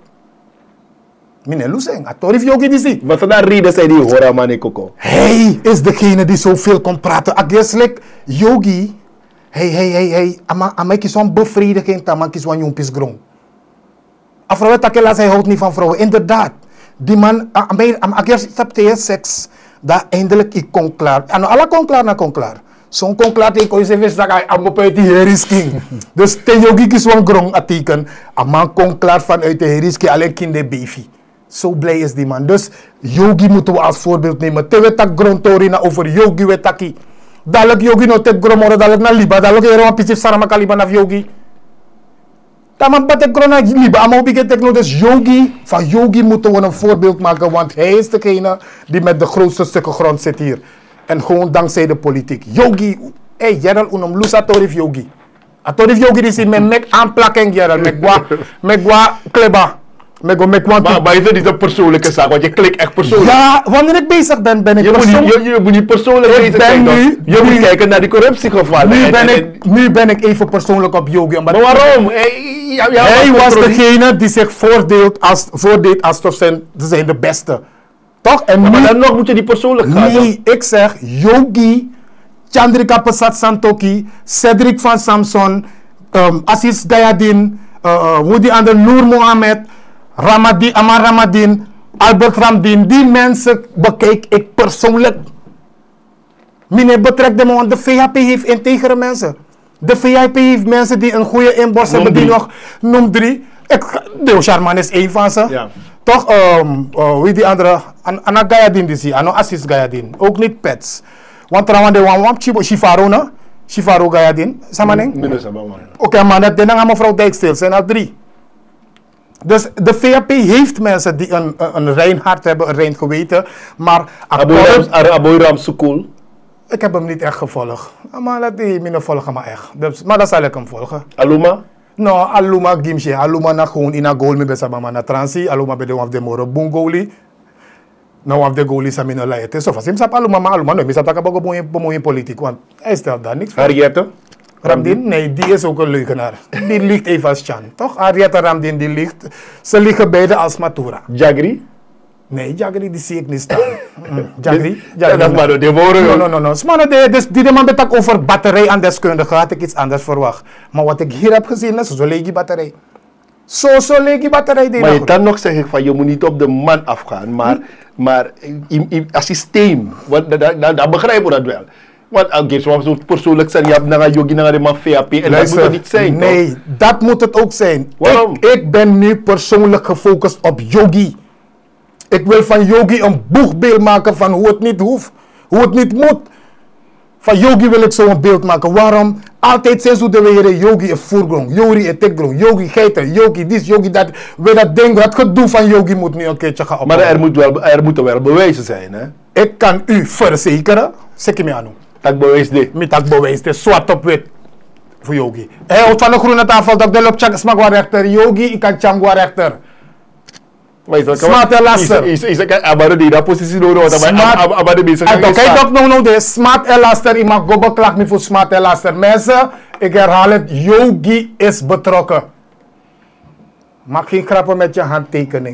Mine luseng. Atorif Yogi disi. Wat voor daar reden zijn die hora man Koko? Hij is degene die zoveel kon praten. Ageslik Yogi. Hey. Ama kies zo'n bevrediging. Tama kies zo'n jompis grong. Afro takela hij houdt niet van vrouwen. Inderdaad. Die man, agers tapte seks. Daar eindelijk ik kon klaar. En alle kon klaar na kon klaar. Zo'n kon klaar tegen je zegt dat hij aan bij die herisking. Dus te Yogi kies zo'n grong ateken. Een man kon klaar vanuit de herisking alleen kinder baby. Zo blij is die man. Dus Yogi moeten we als voorbeeld nemen. Te we tak grond torina over Yogi we taki. Dadelijk Yogi no tek grond moro dadelijk na liba. Dadelijk er een pisif sarama kaliba na Yogi. Taman batek grond na liba. Ama opike tekno. Dus van Yogi moeten we een voorbeeld maken. Want hij is degene die met de grootste stukken grond zit hier. En gewoon dankzij de politiek. Yogi. Hey Gerald unom lusa atorif Yogi. Atorif Yogi die zit met mek aanplakken Gerald. Met gwa kleba. Maar is het niet een persoonlijke zaak? Want je klikt echt persoonlijk. Ja, wanneer ik bezig ben ik Je moet niet persoonlijk bezig zijn. Je moet kijken naar die corruptiegevallen. Nu ben ik even persoonlijk op Yogi. Maar waarom? Hij was degene die zich voordeed alsof ze zijn de beste. Toch? En maar dan nog moet je die persoonlijk gaan. Nee, ik zeg Yogi, Chandrika Pasat Santoki, Cedric van Samson, Assis Gayadin, hoe die andere Noor Mohammed, Amar Ramadin, Albert Ramdin, die mensen bekijk ik persoonlijk. Meneer betrekt de man, de VHP heeft integere mensen. De VHP heeft mensen die een goede inborst hebben, die nog, noem 3. Deo Sharman is één van ze. Ja. Toch, wie die andere, Anna Gayadin die zie, Anna Assis Gayadin, ook niet pets. Want er waren de wamp, Shifaro na, Shifaro Gayadin, samaning? Oké, maar dat denken aan mevrouw Dijksteel, zijn er 3. Dus de VAP heeft mensen die een rein hart hebben, een rein geweten, maar... Aboy Ram Sukul. Ik heb hem niet echt gevolgd. Maar dat die minder volgen maar echt. Dus, maar dat zal ik hem volgen. Aluma? No, aluma gimshe, aluma na gewoon in a goal me besa mama na transi, aluma be de waf de moro bun goalie. Nou waf de goalie sa mina laite. So fasim sap aluma ma aluma no, mi sap taka bago bomo in politiek, want hij stelt daar niks voor. Ariette? Ramdin? Nee, die is ook een leugenaar. Die ligt even als Chan, toch? Ariette Ramdin, die ligt. Ze liggen beide als Matura. Jagri? Nee, Jagri die zie ik niet staan. Jagri? Ja, dat is maar de woorden. No. Dus die man betak over batterij aan deskundige, had ik iets anders verwacht. Maar wat ik hier heb gezien is zo leeg die batterij. Zo leeg die batterij. Maar je kan nog zeggen van je moet niet op de man afgaan, maar als systeem, dan begrijpen we dat wel. Want oké, zoals zo persoonlijk zijn, je hebt naar yogi, naar de man VAP en dat moet het niet zijn. Nee, toch? Dat moet het ook zijn. Waarom? Ik ben nu persoonlijk gefocust op yogi. Ik wil van yogi een boegbeeld maken van hoe het niet hoeft, hoe het niet moet. Van yogi wil ik zo'n beeld maken. Waarom? Altijd sinds de weer yogi is voorgrond, yogi is tekgrond, yogi geiten, yogi dit, yogi dat. We dat ding, dat gedoe van yogi moet nu een keertje gaan ophouden. Maar er moeten wel bewijzen zijn, hè? Ik kan u verzekeren, zeg me aan. Dat bewijs dit. Met dat bewijs, dit zwart op wit voor yogi. Hij houdt van de groene tafel, dat de loopt smakwa rechter, yogi, ik kan changwa rechter. Smart en laster. Is abado die dat positie nodig want abado bezig gaan. Kijk ook nog de smart en laster. Ik mag go beklag me voor smart en laster. Mensen, ik herhaal het. Yogi is betrokken. Maak geen grappen met je handtekening.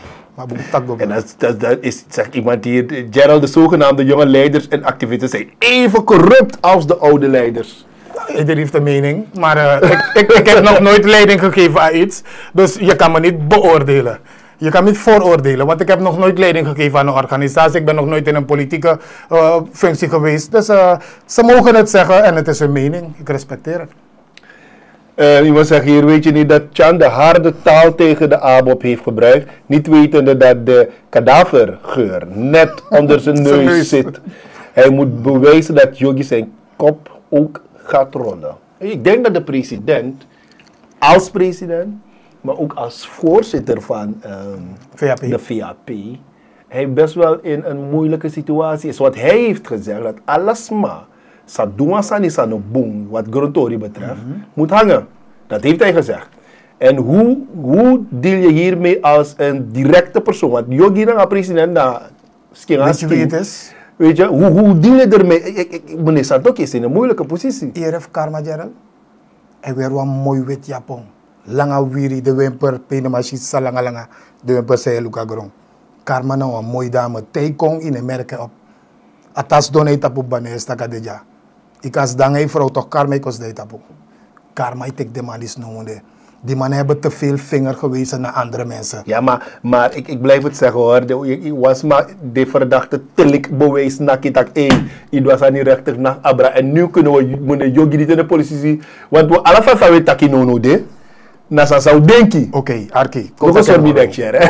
En dat is, zegt iemand hier, Gerald, de zogenaamde jonge leiders en activisten zijn even corrupt als de oude leiders. Iedereen heeft een mening, maar ik heb nog nooit leiding gegeven aan iets. Dus je kan me niet beoordelen. Je kan me niet vooroordelen, want ik heb nog nooit leiding gegeven aan een organisatie. Ik ben nog nooit in een politieke functie geweest. Dus ze mogen het zeggen en het is hun mening. Ik respecteer het. Iemand zegt hier, weet je niet dat Chan de harde taal tegen de ABOP heeft gebruikt, niet wetende dat de kadavergeur net onder zijn neus zit. Hij moet bewijzen dat Yogi zijn kop ook gaat rollen. Ik denk dat de president, als president, maar ook als voorzitter van de VAP, hij best wel in een moeilijke situatie is. Want hij heeft gezegd dat alles maar Sadoua Sani Sano Boom, wat Grontori betreft, moet hangen. Dat heeft hij gezegd. En hoe deal je hiermee als een directe persoon? Want Yogi na president na weet je wie het is? Weet je, hoe deal je ermee? Meneer Santoki is in een moeilijke positie. Hier heeft Karma Gerald. En weer wat mooi wit Japon. Langa wiri, de wimper, penemachis, salanga, de wimper zei Luca Grong. Karma nou een mooie dame. Teikong in een merken op. Atas donate tapu banes takadeja. Ik als dan een vrouw toch Karma ik was de tapu. Karma ik de man is noemde. Die mannen hebben te veel vinger gewezen naar andere mensen. Ja, maar ik blijf het zeggen hoor. Ik was maar de verdachte telik bewijs nakitak. Het was aan die rechter naar Abra. En nu kunnen we meneer Yogi niet in de politie zien. Want we alle van weten dat no de. Nasa zou denken. Oké, Arki. Kom eens op die dekje, hè?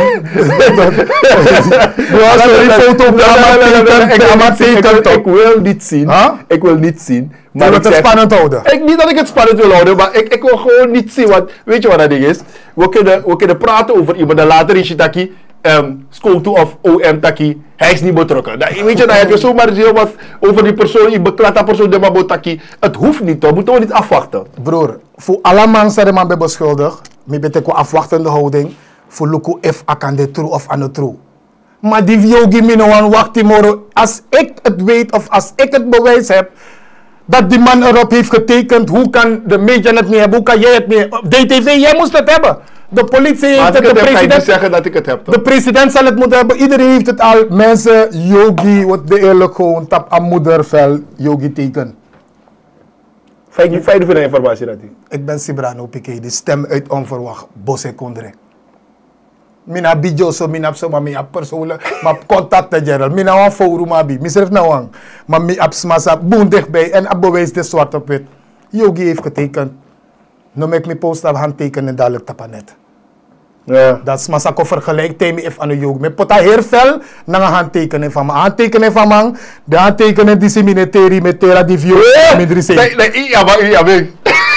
Ik wil niet zien. Ik wil niet zien. Maar het spannend houden. Niet dat ik het spannend wil houden, maar ik wil gewoon niet zien. Want weet je wat dat ding is? We kunnen praten over iemand. En later is je taki. School toe of OM taki. Hij is niet betrokken. Weet je, dan heb je zomaar heel wat over die persoon. Je beklaagt dat persoon de mabo taki. Het hoeft niet, toch? Moeten we niet afwachten. Broer, voor alle mensen die man beschuldigd, me betekent afwachtende houding. Voor Luku if akan de true of aan de true. Maar die Yogi Minoan wacht tomorrow. Als ik het weet of als ik het bewijs heb dat die man erop heeft getekend, hoe kan de media het niet hebben? Hoe kan jij het niet hebben? DTV, jij moest het hebben. De politie heeft het, de president, zeggen dat ik het heb, toch? De president zal het moeten hebben, iedereen heeft het al. Mensen, Yogi, wat de eerlijk gewoon, tap aan moedervel, Yogi teken. Fijn voor de informatie dat hij. Ik ben Sibrano Piqué, die stem uit onverwacht, Bosse Kondre. Mina bijo so mina so maar mina persoonlijk, maar contact te Gerald. Mina wan forum maar bi, misref na wan. Maar mi absmasa boen dichtbij en abbewijs de zwart op wit. Yogi heeft getekend. Nu maak me post op handtekenen dadelijk tapanet. Ja. Dat is masako vergelijk tegen me aan de Yogi. Me pota heel veel naar een handtekening van me. Handtekening van man, de handtekening disseminateri met tera di vio. Nee, ja, weet.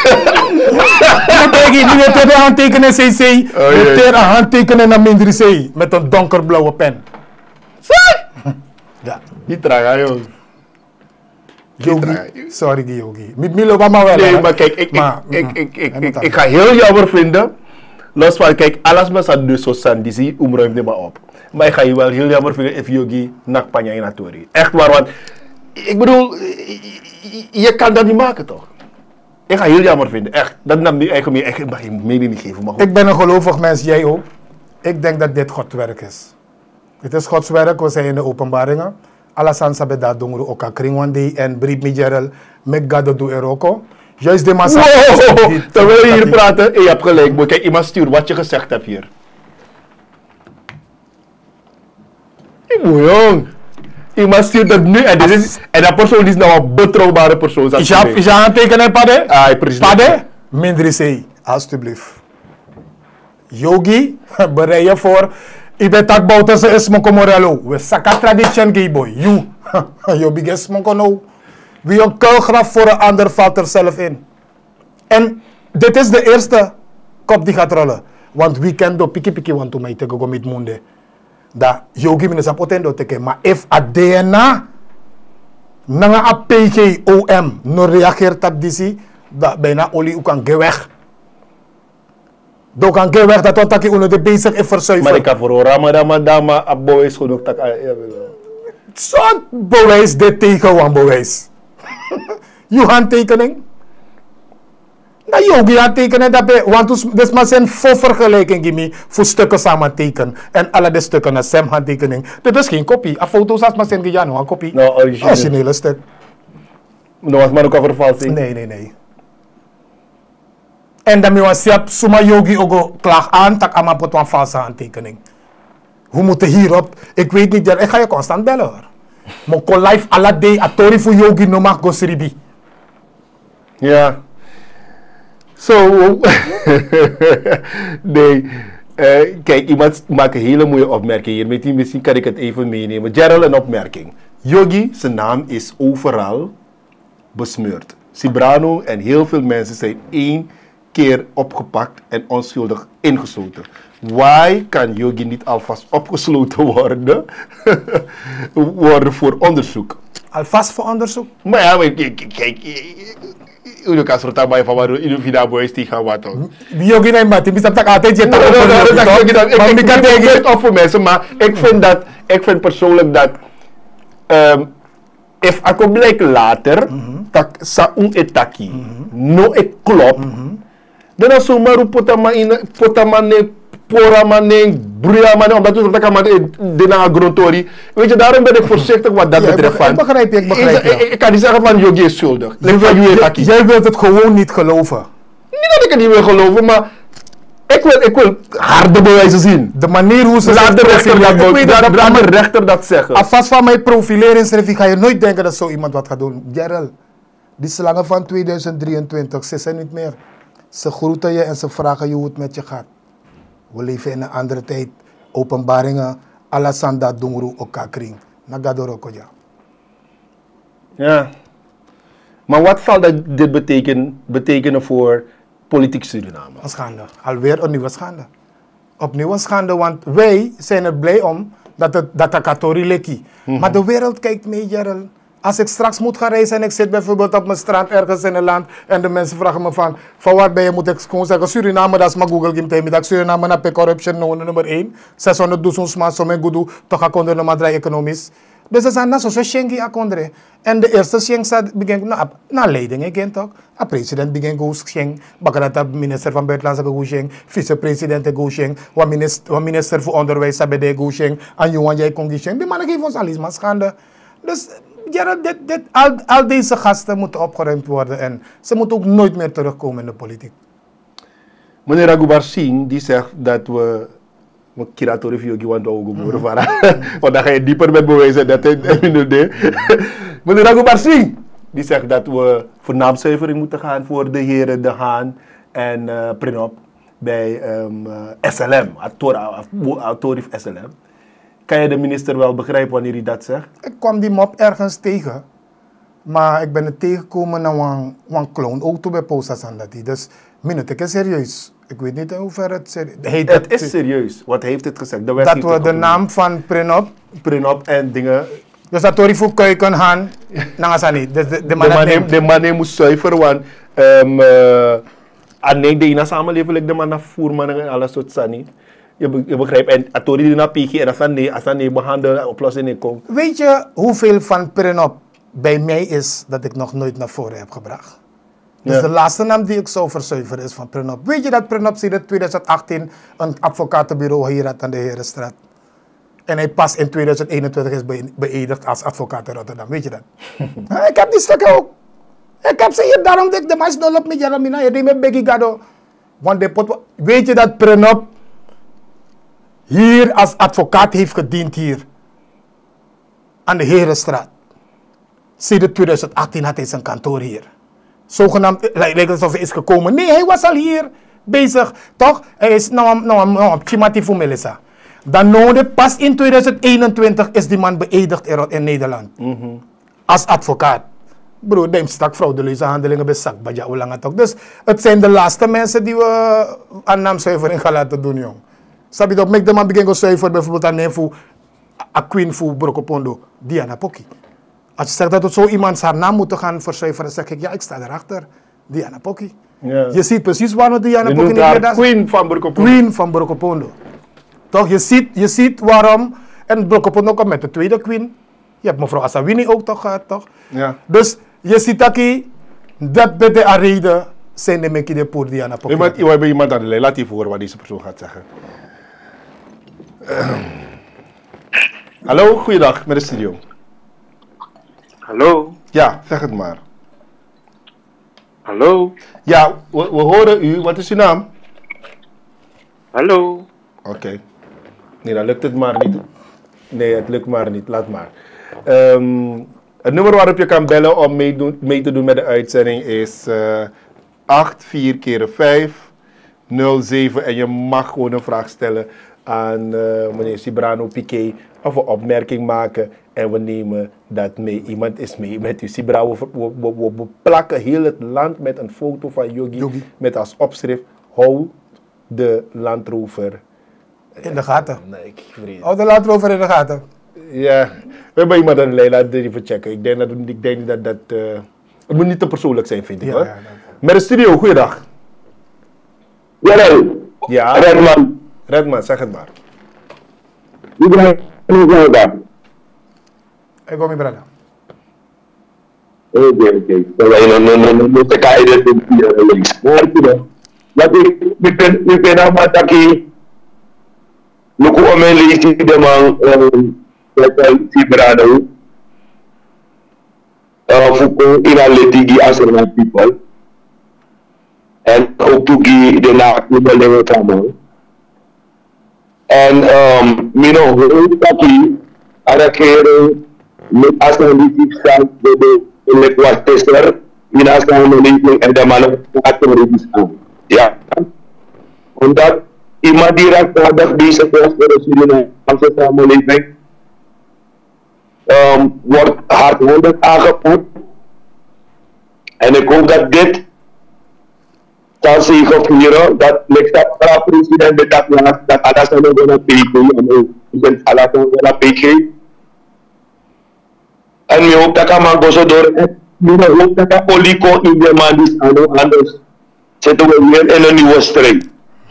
Niet met de handtekenen CC, met een handtekenen naar Mindri C met een donkerblauwe pen. Ja. Niet traag, joh. Yogi. Sorry, Yogi. Met Milo, maar wel. Nee, maar kijk, ik ga heel jammer vinden. Los van, kijk, alles met zijn dus zo sandisi, omruim dit maar op. Maar ik ga je wel heel jammer vinden if Yogi nakpanja in Atori. Echt waar, want ik bedoel, je kan dat niet maken toch? Ik ga heel jammer vinden, echt. Dat nam die eigen mee, ik mag je mening niet geven, maar goed. Ik ben een gelovig mens, jij ook. Ik denk dat dit Gods werk is. Het is Gods werk, we zijn in de openbaringen. Alasan sabe dat dongru oka kring one day en brief me Gerald, me gado do eroko. Juist de massa. Wow, terwijl we hier praten, je hebt gelijk, boy. Kijk, iemand stuurt wat je gezegd hebt hier. Jong. Iemand stuurt dat nu en, en dat persoon is nou een betrouwbare persoon. Is je aan het tekenen, Pade? Ah, precies. Pade? Minder zee, alstublieft. Yogi, bereid je voor. Ik ben tak buiten ze is moko morello. We saka tradition gay boy. You biggest moko no. Wie een kuilgraf voor een ander valt er zelf in. En dit is de eerste kop die gaat rollen. Want we can do piki want to mij te go met monde. Dat Yogi minus a potendo teke. Maar if a DNA nanga a PGOM no reageert op disi, dat bijna olie ook kan geweg. Door kan geweg dat ontaki onder de bezig is verzuiveren. Maar ik kan voor Ramadama abo is genoeg tak. Zo'n bewijs dit tegen een bewijs. Je handtekening. Nou, Yogi handtekenen dat bij, want dus maar zijn voor vergelijking gimi voor stukken samen tekenen en alle de stukken naar zijn handtekening. Dit is geen kopie. A foto's als maar zijn gejano een kopie. Nou, originele stuk. Nou, was maar ook een vervalsing. Nee. En dan was je suma Yogi ook klaag aan tak ama pot een valse handtekening. We moeten hierop. Ik weet niet, ik ga je constant bellen hoor. Moko live alla day atori voor Yogi no mag go sribi. Ja. Zo. Nee. Kijk, iemand maakt een hele mooie opmerking hier. Met die misschien kan ik het even meenemen. Gerald, een opmerking. Yogi, zijn naam is overal besmeurd. Cibrano en heel veel mensen zijn één keer opgepakt en onschuldig ingesloten. Why kan Yogi niet alvast opgesloten worden voor onderzoek? Alvast voor onderzoek? Maar ja, kijk, je kan soort van van waar je vida boys die gaan wat ook. Yogi nee maar, die misap tak altijd je tak. Ik kan het op voor mensen, maar ik vind persoonlijk dat if ik blijk later dat sa un etaki no ik klop, dan is zomaar potamane poramane bruamane omdat we dat kan de na grontori. Weet je, daarom ben ik voorzichtig wat dat betreft van. Ik begrijp je. Ik kan niet zeggen van Yogi is schuldig. Jij wilt het gewoon niet geloven. Niet dat ik het niet wil geloven, maar ik wil harde bewijzen zien. De manier hoe ze laat de rechter dat zeggen. Alvast van mijn profileringsrevie ga je nooit denken dat zo iemand wat gaat doen. Gerald, die slangen van 2023, ze zijn niet meer. Ze groeten je en ze vragen je hoe het met je gaat. We leven in een andere tijd. Openbaringen, alasanda dungru okakring. Nagadorokoja. Ja. Maar wat zal dit betekenen voor politiek Suriname? Een schande. Alweer een nieuwe schande. Opnieuw een schande, want wij zijn er blij om dat Katori lekkie. Maar de wereld kijkt mee, Gerald. Als ik straks moet gaan reizen en ik zit bijvoorbeeld op mijn strand ergens in een land en de mensen vragen me van waar ben je, moet ik gewoon zeggen Suriname, dat is maar Google game dat Suriname na corruption nummer 1. 600.000 smaak zo mijn goedu toch akonder nummer 3 economisch. Dus dat is een zo schenki akondre. En de eerste schenk staat begin na leiding again toch. A president begin go schenk, bakarata minister van buitenlandse go schenk, vice-president go schenk, wa minister voor onderwijs sabe de go schenk, en Johan jij kon schenk. Die mannen geven ons alles maar schande. Dus ja, al deze gasten moeten opgeruimd worden en ze moeten ook nooit meer terugkomen in de politiek. Meneer Raghubar Singh die zegt dat we kiratori voor Yogi want ook want dan ga je dieper met bewijzen dat het Meneer Raghubar Singh die zegt dat we voor naamzuivering moeten gaan voor de heren De Haan en Prenop bij SLM, Autorif SLM. Kan je de minister wel begrijpen wanneer hij dat zegt? Ik kwam die mop ergens tegen. Maar ik ben het tegengekomen naar een clown auto bij Posa Sandati. Dus ik is serieus. Ik weet niet in hoeverre het serieus is. Het is serieus. Wat heeft het gezegd? Dat we de naam van Prenop en dingen Dus dat tori voor kuiken gaan, nangasani. Dus de man moet zuiver, want nee, de ene samenleving, de man naar voerman en alles soort sani. Je begrijpt, en atori die naar piki en als dan nee behandelen, oplossingen komt. Weet je hoeveel van Prenop bij mij is dat ik nog nooit naar voren heb gebracht? Dus de laatste naam die ik zou verzuiveren is van Prenop. Weet je dat Prenop sinds 2018 een advocatenbureau hier had aan de Herenstraat? En hij pas in 2021 is beëdigd als advocaat in Rotterdam. Weet je dat? Ik heb die stukken ook. Ik heb ze hier, daarom dat ik de meisje dol op met Jaramina. Je neemt met Becky Gado. Want de pot... Weet je dat Prenop hier als advocaat heeft gediend hier? Aan de Herenstraat. Sinds 2018 had hij zijn kantoor hier. Zogenaamd, lijkt alsof hij is gekomen. Nee, hij was al hier bezig. Toch? Hij is nou Chimati voor Melissa. Dan nodig, pas in 2021 is die man beëdigd in Nederland. Als advocaat. Bro, neem stak fraudeleuze handelingen bij zak. Dus het zijn de laatste mensen die we aan naamzuivering gaan laten doen, jong. Snap je dat? Make de man beginnen zuiveren, bijvoorbeeld aan neem voor a queen voor Brokopondo. Diana Poki. Als je zegt dat het zo iemand haar naam moet gaan verzuiveren, dan zeg ik, ja, ik sta erachter. Diana Poki. Ja. Je ziet precies waarom Diana Poki niet meer queen van Brokopondo. Queen van Brokopondo. Toch, je ziet waarom. En Brokopondo komt met de tweede queen. Je hebt mevrouw Asawini ook toch gehad, toch? Ja. Dus je ziet dat bij de reden zijn de mensen die voor Diana Poki. We hebben iemand aan de lijn. Laat even horen wat deze persoon gaat zeggen. Hallo, goeiedag met de studio. Hallo? Ja, zeg het maar. Hallo? Ja, we horen u. Wat is uw naam? Hallo? Oké. Nee, dan lukt het maar niet. Nee, het lukt maar niet. Laat maar. Het nummer waarop je kan bellen om mee te doen met de uitzending is 84 keer 5 07. En je mag gewoon een vraag stellen aan meneer Cibrano Piqué of een opmerking maken. En we nemen dat mee. Iemand is mee met u. Cibrano, we plakken heel het land met een foto van Yogi. Met als opschrift: hou de Land Rover in de gaten. Nee, ik vrees. Hou de Land Rover in de gaten. Ja, we hebben iemand aan de lijn. Laten we even checken. Ik denk dat dat... het moet niet te persoonlijk zijn, vind ik, hoor. Ja, met de studio, goeiedag. Ja. Redman, zeg het maar. Ik kom in brada. Oké. No te cae de tu vida. Wat ik ben aan het taki. Luku omeli si de man Cibrano. Fuko inaleti asserna people. En ook toegi de naak de lewe family. En mino hoe taki ada kere met asserna stand de lekwatester in asserna en de man activities aan. Ja. Omdat iemand direct nadat deze post voor de Surinaamse samenleving wordt hardhandig aangepakt. En ik hoop dat dit zal zegevieren dat de president de dag laat dat alles aan de PK en alles aan de PK. En we hoop dat kan man zo door en we hoop dat kan Oliko in de man is anders zitten we weer in een nieuwe strijd.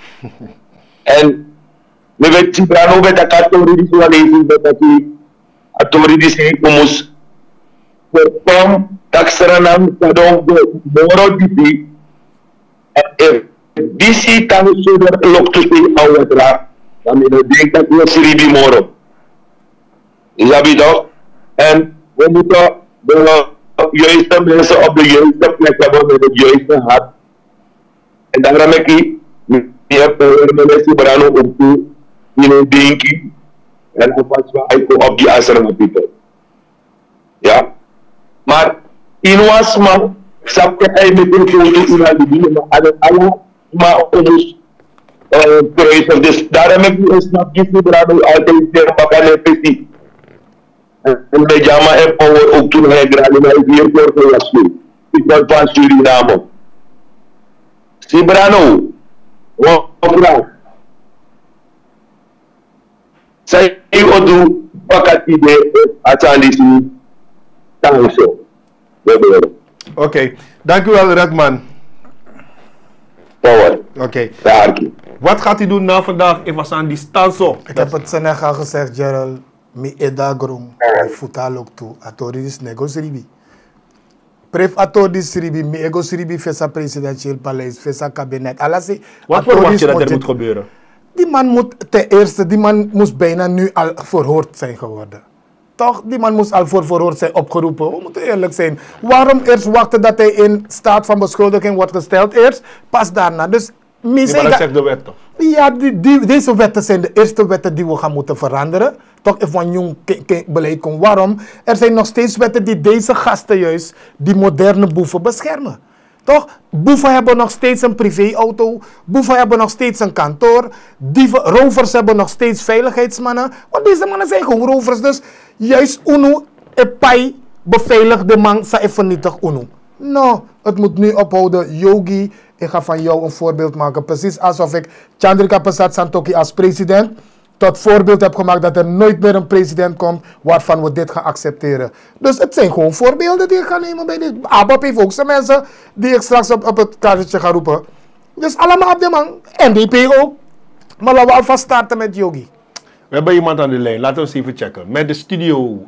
En we weten Cibrano met de categorie die zo lezen dat die categorie die ze moest perform taxeranam kadong de moro dipi en die zie dan zo dat loktusi awatra dan in de denk dat we serie die moro is dat en we moeten de juiste mensen op de juiste plek hebben met het juiste hart en daarom heb ik meneer Cibrano om te denken en alvast op die asserna people. Ja, maar in was man sapte hij met een foto in de dingen, maar alle ons kruisen. Dus daarom heb ik een snapje Cibrano altijd zeggen pakken en pesti. En met Jama en Power ook toen hij graag in het airport was. Ik was van Suriname. Cibrano. Vraag. Zij odu pakat idee atandisi tanso. Oké, dank u wel, Redman. Power. Oké. Daar. Wat gaat u doen na vandaag in Wasandi Stanso? Ik heb het Senegal gezegd, Gerald. Mi edagrom, futal ook toe. Atoris negos ribi. Pref atoris ribi, mi egos ribi vesa presidentieel paleis, vesa kabinet. Alasi. Wat verwacht je dat er moet gebeuren? Die man moet ten eerste, die man moest bijna nu al verhoord zijn geworden. Toch? Die man moest al voor verhoord zijn opgeroepen. We moeten eerlijk zijn. Waarom eerst wachten dat hij in staat van beschuldiging wordt gesteld? Eerst, pas daarna. Dus, maar dat zegt de wet toch? Ja, deze wetten zijn de eerste wetten die we gaan moeten veranderen. Toch even jong beleid komt. Waarom? Er zijn nog steeds wetten die deze gasten juist, die moderne boeven, beschermen. Toch? Boeven hebben nog steeds een privéauto. Boeven hebben nog steeds een kantoor. Rovers hebben nog steeds veiligheidsmannen. Want deze mannen zijn gewoon rovers. Dus juist UNO, epai, beveiligt de man, sa vernietig UNO. No, het moet nu ophouden. Yogi, ik ga van jou een voorbeeld maken. Precies alsof ik Chandrika Persat Santokhi als president tot voorbeeld heb gemaakt dat er nooit meer een president komt waarvan we dit gaan accepteren. Dus het zijn gewoon voorbeelden die ik ga nemen bij dit. ABAP heeft ook zijn mensen die ik straks op het kaartje ga roepen. Dus allemaal op de man. NDP ook. Maar laten we alvast starten met Yogi. We hebben iemand aan de lijn. Laten we eens even checken. Met de studio.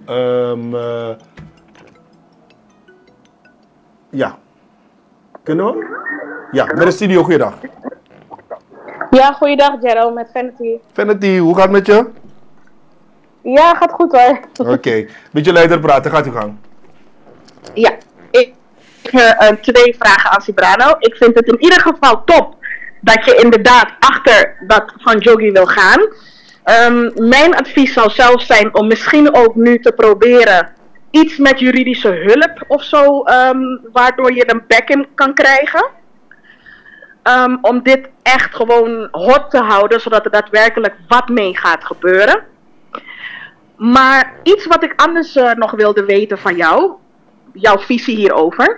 Ja. Kunnen we? Ja, met de studio. Goeiedag. Ja, goeiedag Gerald, met Vanity. Vanity, hoe gaat het met je? Ja, gaat goed hoor. Oké. Beetje luider praten, gaat u gang. Ja, ik twee vragen aan Cibrano. Ik vind het in ieder geval top dat je inderdaad achter dat van Yogi wil gaan. Mijn advies zou zelf zijn om misschien ook nu te proberen iets met juridische hulp of zo, waardoor je een back-in kan krijgen. Om dit echt gewoon hot te houden, zodat er daadwerkelijk wat mee gaat gebeuren. Maar iets wat ik anders nog wilde weten van jou, jouw visie hierover.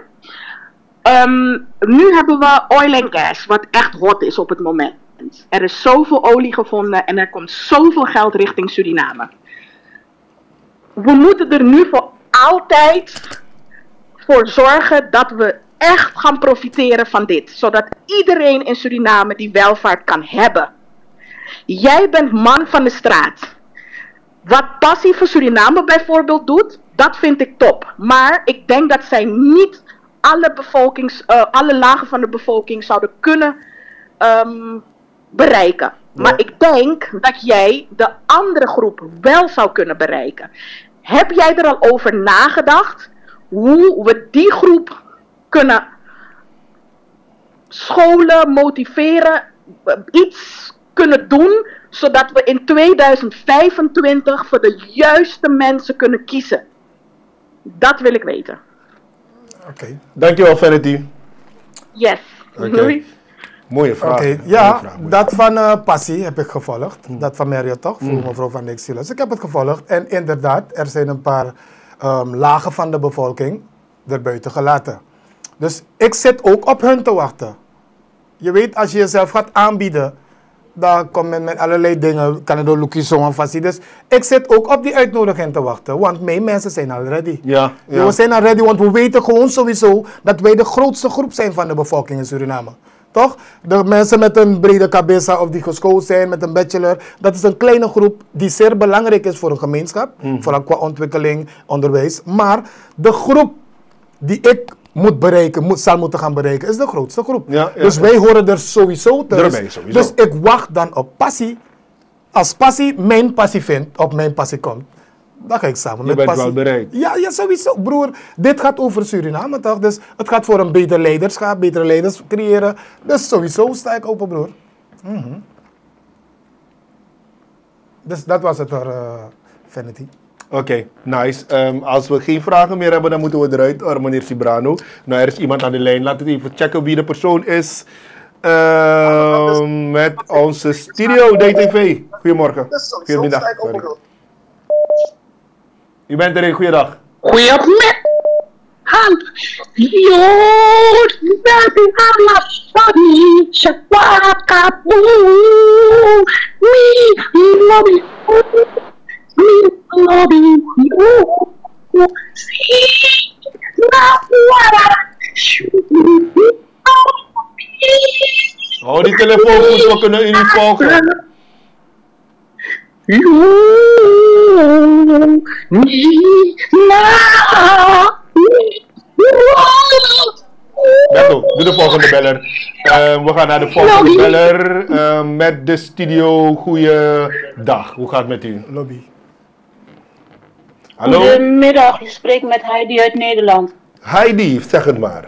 Nu hebben we oil en gas, wat echt hot is op het moment. Er is zoveel olie gevonden en er komt zoveel geld richting Suriname. We moeten er nu voor altijd voor zorgen dat we echt gaan profiteren van dit. Zodat iedereen in Suriname die welvaart kan hebben. Jij bent man van de straat. Wat Passie voor Suriname bijvoorbeeld doet, dat vind ik top. Maar ik denk dat zij niet alle lagen van de bevolking zouden kunnen bereiken. Maar ik denk dat jij de andere groep wel zou kunnen bereiken. Heb jij er al over nagedacht hoe we die groep kunnen scholen, motiveren, iets kunnen doen, zodat we in 2025 voor de juiste mensen kunnen kiezen? Dat wil ik weten. Oké. Dankjewel, Vanity. Yes. Doei. Mooie vraag. Oké, ja, dat van Passie heb ik gevolgd. Dat van Marriott toch, voor mevrouw Van Dijk Silas. Ik heb het gevolgd en inderdaad, er zijn een paar lagen van de bevolking erbuiten gelaten. Dus ik zit ook op hun te wachten. Je weet, als je jezelf gaat aanbieden, dan komt men met allerlei dingen, kan het door Lucie zo vast. Dus ik zit ook op die uitnodiging te wachten, want mijn mensen zijn al ready. Ja. We zijn al ready, want we weten gewoon sowieso dat wij de grootste groep zijn van de bevolking in Suriname. Toch? De mensen met een brede cabeza of die geschoold zijn met een bachelor, dat is een kleine groep die zeer belangrijk is voor een gemeenschap, vooral qua ontwikkeling, onderwijs. Maar de groep die ik moet bereiken, zal moeten gaan bereiken, is de grootste groep. Dus wij horen er sowieso thuis. Dus ik wacht dan op Passie. Als Passie mijn passie vindt, op mijn passie komt, dan ga ik samen met Passie. Je bent wel bereid. Ja, sowieso. Broer, dit gaat over Suriname toch? Dus het gaat voor een beter leiderschap, betere leiders creëren. Dus sowieso sta ik open, broer. Dus dat was het voor Vanity. Oké, nice. Als we geen vragen meer hebben, dan moeten we eruit, meneer Cibrano. Nou, er is iemand aan de lijn. Laten we even checken wie de persoon is. Met onze studio DTV. Goedemorgen. Goedemiddag. U bent erin, goeiedag. Goedemiddag. Yo, baby, I'm sorry. Shawakabu. Me, love you. lobby, see, not what Hou die telefoon goed, we kunnen u niet volgen. Beto, doe de volgende beller. We gaan naar de volgende beller met de studio. Goeiedag, hoe gaat het met u? Lobby. Hallo? Goedemiddag, je spreekt met Heidi uit Nederland. Heidi, zeg het maar.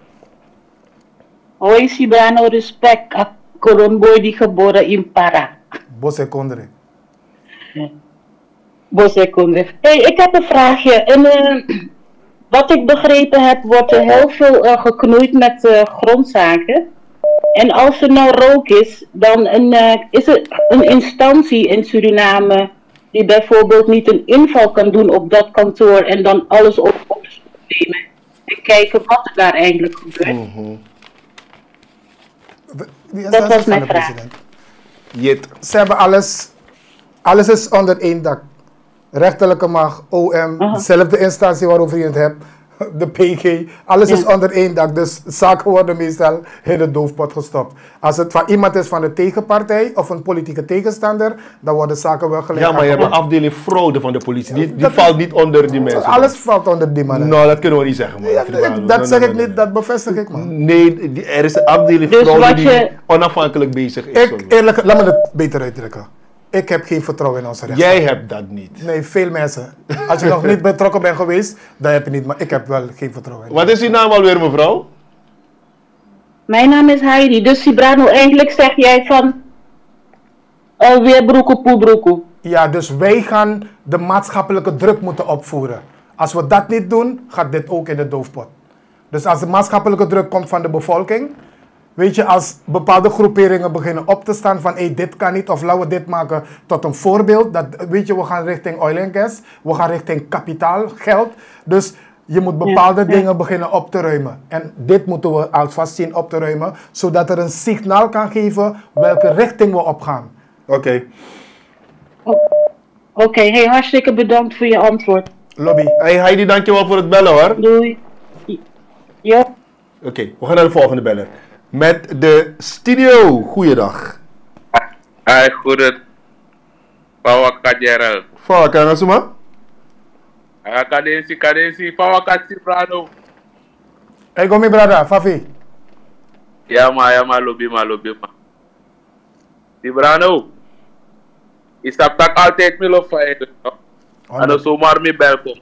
Hoi Cibrano, respect. Ik ben die geboren in Para. Bosse Kondre. Bosekondre. Hey, ik heb een vraagje. En, wat ik begrepen heb, wordt er heel veel geknoeid met grondzaken. En als er nou rook is, dan is er een instantie in Suriname die bijvoorbeeld niet een inval kan doen op dat kantoor en dan alles op nemen en kijken wat er daar eigenlijk gebeurt. Dat was mijn vraag. Jit. Ze hebben alles is onder één dak. Rechterlijke macht, OM, dezelfde instantie waarover je het hebt, de PG, alles is onder één dak. Dus zaken worden meestal in de doofpot gestopt. Als het van iemand is van de tegenpartij of een politieke tegenstander, dan worden zaken wel gelijk. Ja, maar je hebt een afdeling fraude van de politie. Die valt niet onder die mensen. Alles valt onder die mannen. Nou, dat kunnen we niet zeggen, man. Ja, dat zeg ik niet, dat bevestig ik, man. Nee, er is een afdeling Dus fraude wat die je- onafhankelijk bezig is. Eerlijk, laat me het beter uitdrukken. Ik heb geen vertrouwen in onze rechtsstaat. Jij hebt dat niet. Nee, veel mensen. Als je nog niet betrokken bent geweest, dan heb je niet, maar ik heb wel geen vertrouwen in. Wat is uw naam alweer, mevrouw? Mijn naam is Heidi. Dus Cibrano, eigenlijk zeg jij van weer broekoe poebroekoe. Ja, dus wij gaan de maatschappelijke druk moeten opvoeren. Als we dat niet doen, gaat dit ook in de doofpot. Dus als de maatschappelijke druk komt van de bevolking, weet je, als bepaalde groeperingen beginnen op te staan van hey, dit kan niet of laten we dit maken tot een voorbeeld. Dat, weet je, we gaan richting oil en gas, we gaan richting kapitaal, geld. Dus je moet bepaalde dingen beginnen op te ruimen. En dit moeten we alvast zien op te ruimen, zodat er een signaal kan geven welke richting we opgaan. Oké. Oké, hey, hartstikke bedankt voor je antwoord. Lobby. Hey Heidi, dankjewel voor het bellen, hoor. Doei. Ja. Oké, we gaan naar de volgende beller. Met de studio. Goeiedag. Hai, goede. Pawaka Gerald. Fala, kan je maar? Kadensi, Pawaka Cibrano. Hey, go mi brother, Fafi. Ja, maar, lobby, maar. Cibrano. Je staat tak altijd mee op vijf. En dan zomaar mee belkom.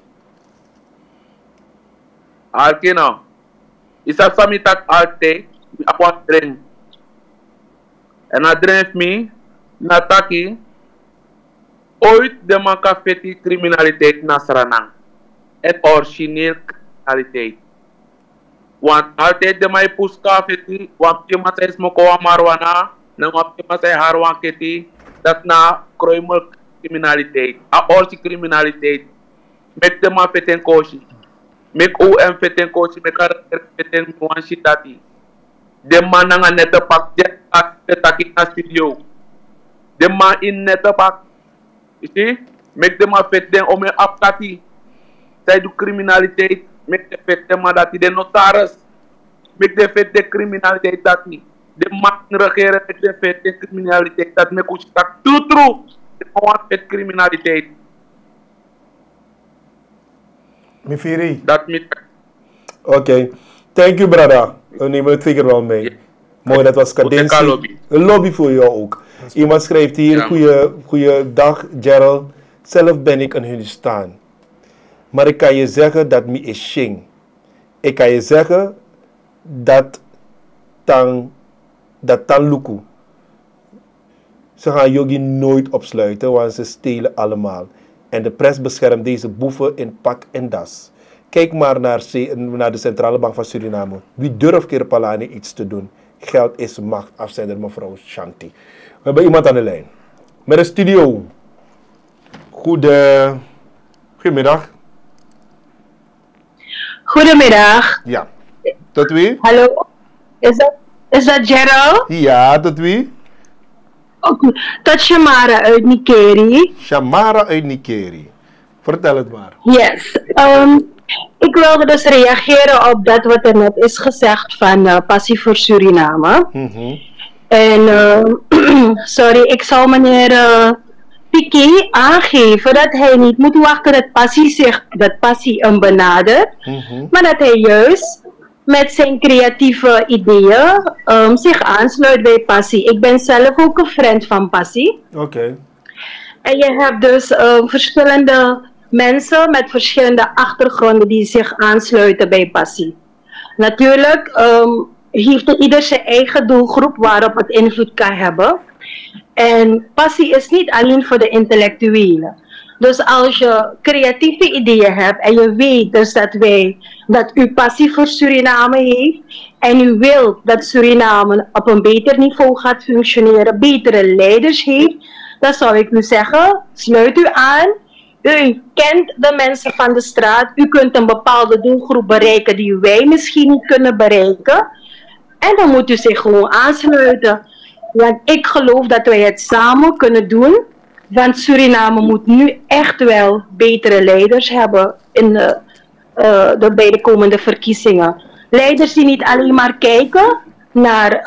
Alkino. Je staat samen tak altijd. Ik want drink. En dat drinkt me. Na taki. Ooit de man kafeti criminaliteit na Suriname. Het origineel criminaliteit. Want altijd de man poes kafeti. Want je man zei smoke marijuana. En want je man zei harwan keti. Dat na kruimel criminaliteit. A orsi criminaliteit. Met de man feten koshi. Met OM feten koshi. Met karakter feten wanshi dati. De man nga nette pak. De taki na studio. De man in nette pak. You see? Make them a fet den om een apkati. Zij doen criminaliteit. Make de fet dem dat die de notaris. Make de fet de criminaliteit dat niet. De man regeren met de fet de criminaliteit dat me kus tak true. De man fet criminaliteit. Mi Firi. Dat met. Oké. Thank you, brother. We nemen het zeker wel mee. Ja. Mooi, dat was cadentie. lobby. Een lobby voor jou ook. Iemand schrijft hier, goeiedag Gerald. Zelf ben ik een Hindustan. Maar ik kan je zeggen dat me is shing. Ik kan je zeggen dat luku. Ze gaan Yogi nooit opsluiten, want ze stelen allemaal. En de pers beschermt deze boeven in pak en das. Kijk maar naar de Centrale Bank van Suriname. Wie durft Kirpalani iets te doen? Geld is macht, afzender mevrouw Shanti. We hebben iemand aan de lijn. Met een studio. Goedemiddag. Goedemiddag. Ja. Tot wie? Hallo. Is dat Gerald? Ja, tot wie? Tot Shamara uit Nikeri. Shamara uit Nikeri. Vertel het maar. Yes. Ik wilde dus reageren op dat wat er net is gezegd van Passie voor Suriname. En sorry, ik zou meneer Piqué aangeven dat hij niet moet wachten dat Passie hem benadert, maar dat hij juist met zijn creatieve ideeën zich aansluit bij Passie. Ik ben zelf ook een vriend van Passie. Oké. En je hebt dus verschillende mensen met verschillende achtergronden die zich aansluiten bij Passie. Natuurlijk heeft ieder zijn eigen doelgroep waarop het invloed kan hebben. En Passie is niet alleen voor de intellectuelen. Dus als je creatieve ideeën hebt en je weet dus dat u passie voor Suriname heeft en u wilt dat Suriname op een beter niveau gaat functioneren, betere leiders heeft, dan zou ik u zeggen, sluit u aan. U kent de mensen van de straat, u kunt een bepaalde doelgroep bereiken die wij misschien niet kunnen bereiken. En dan moet u zich gewoon aansluiten. Want ik geloof dat wij het samen kunnen doen. Want Suriname moet nu echt wel betere leiders hebben bij de komende verkiezingen. Leiders die niet alleen maar kijken naar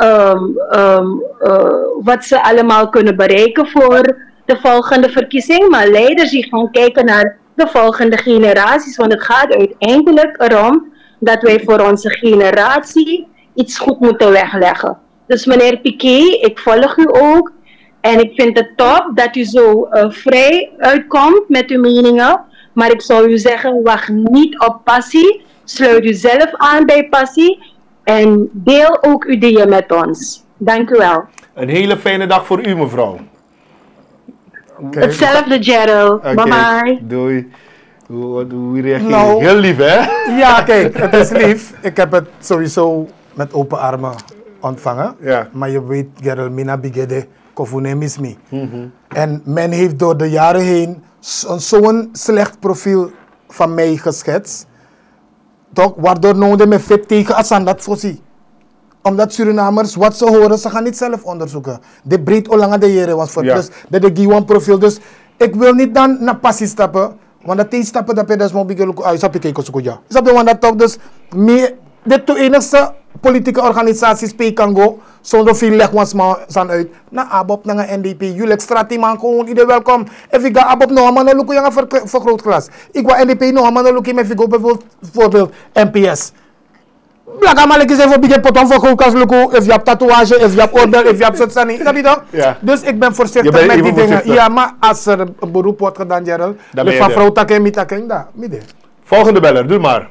wat ze allemaal kunnen bereiken voor de volgende verkiezing. Maar leiders die gaan kijken naar de volgende generaties. Want het gaat uiteindelijk erom dat wij voor onze generatie iets goed moeten wegleggen. Dus meneer Piqué, ik volg u ook. En ik vind het top dat u zo vrij uitkomt met uw meningen. Maar ik zou u zeggen, wacht niet op Passie. Sluit u zelf aan bij Passie. En deel ook uw ideeën met ons. Dank u wel. Een hele fijne dag voor u, mevrouw. Okay. Hetzelfde, Gerald. Bye bye. Doei. Hoe reageer je? Nou, heel lief, hè? Ja, kijk, het is lief. Ik heb het sowieso met open armen ontvangen. Ja. Maar je weet, Gerald, mina bigede, kofune mismi. En men heeft door de jaren heen zo'n slecht profiel van mij geschetst. Toch, waardoor noemde me fit tegen Asandat Fossi. Omdat Surinamers, wat ze horen, ze gaan niet zelf onderzoeken. De breed olanga de jere was voor. Ja. Dus de Giwan profiel. Dus ik wil niet dan naar Passie stappen. Want dat stappen dat je dus moet beginnen. Is dat bekeken zo goed, ja. Is dat de one dat toch? Dus de twee enigste politieke organisaties kan go zonder veel leg was maar zijn uit. Na abop naar NDP, jullie straat man gewoon ieder welkom. En ik ga abop nog maar look je vergrootglas. Ik ga NDP nog maar look je met figo bijvoorbeeld NPS. Blaga malik is even bigge potom vergrootglas look if je hebt tatoeage, if je hebt oordeel, if je hebt soort sani. Snap je toch? Ja. Dus ik ben voorzichtig met die dingen. Ja, maar als er een beroep wordt gedaan, Gerald, de van vrouw takken met takken, daar, midden. Volgende beller, doe maar.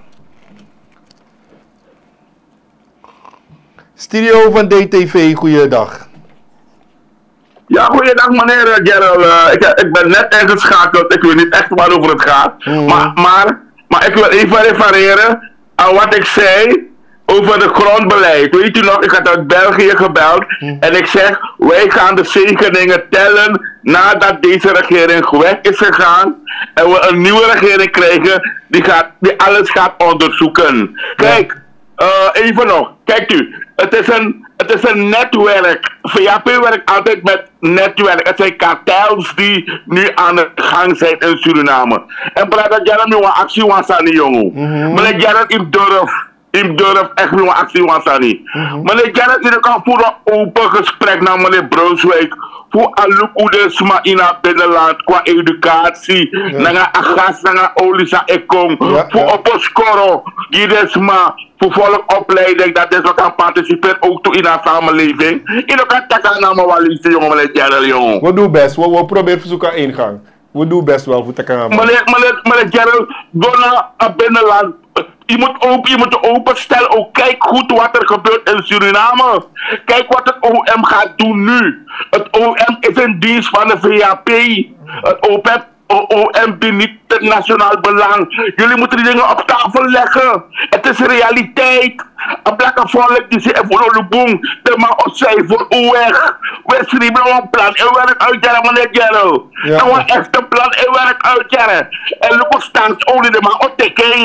Studio van DTV, goeiedag. Ja, goeiedag meneer Gerald. Ik ben net ingeschakeld, ik weet niet echt waarover het gaat. Maar ik wil even refereren aan wat ik zei over het grondbeleid. Weet u nog, ik had uit België gebeld en ik zeg, wij gaan de zegeningen tellen nadat deze regering weg is gegaan en we een nieuwe regering krijgen die alles gaat onderzoeken. Kijk, even nog, kijkt u, het is een netwerk. VAP werkt altijd met netwerk. Het zijn kartels die nu aan de gang zijn in Suriname. En praat Gerard nu een actie was aan die jongen. Meneer Gerard, ik durf echt nu een actie was aan die. Meneer Gerard, je kan voor een open gesprek naar meneer Brunswijk. Voor alle ouders in het binnenland qua educatie. Naar agas, naar olisa ekom. Voor op een score. Voor volkopleiding, dat is wat aan participeren ook toe in de samenleving. In elkaar takken naar mijn walise jongen, meneer Gerald, jongen. We doen best, we proberen verzoeken aan ingang. We doen best wel voor takken naar meneer Gerald, door naar het binnenland. Je moet openstellen, ook kijk goed wat er gebeurt in Suriname. Kijk wat het OM gaat doen nu. Het OM is in dienst van de VAP. Het OM dient niet het nationaal belang. Jullie moeten die dingen op tafel leggen. Het is realiteit. Een blakke volk die zegt voor de boom. De man opzij voor uw weg. We schrijven een plan. En werk uitjaren, meneer Gerald. En we echt een plan en werk uitjaren. En loop op stand olie de man op teken.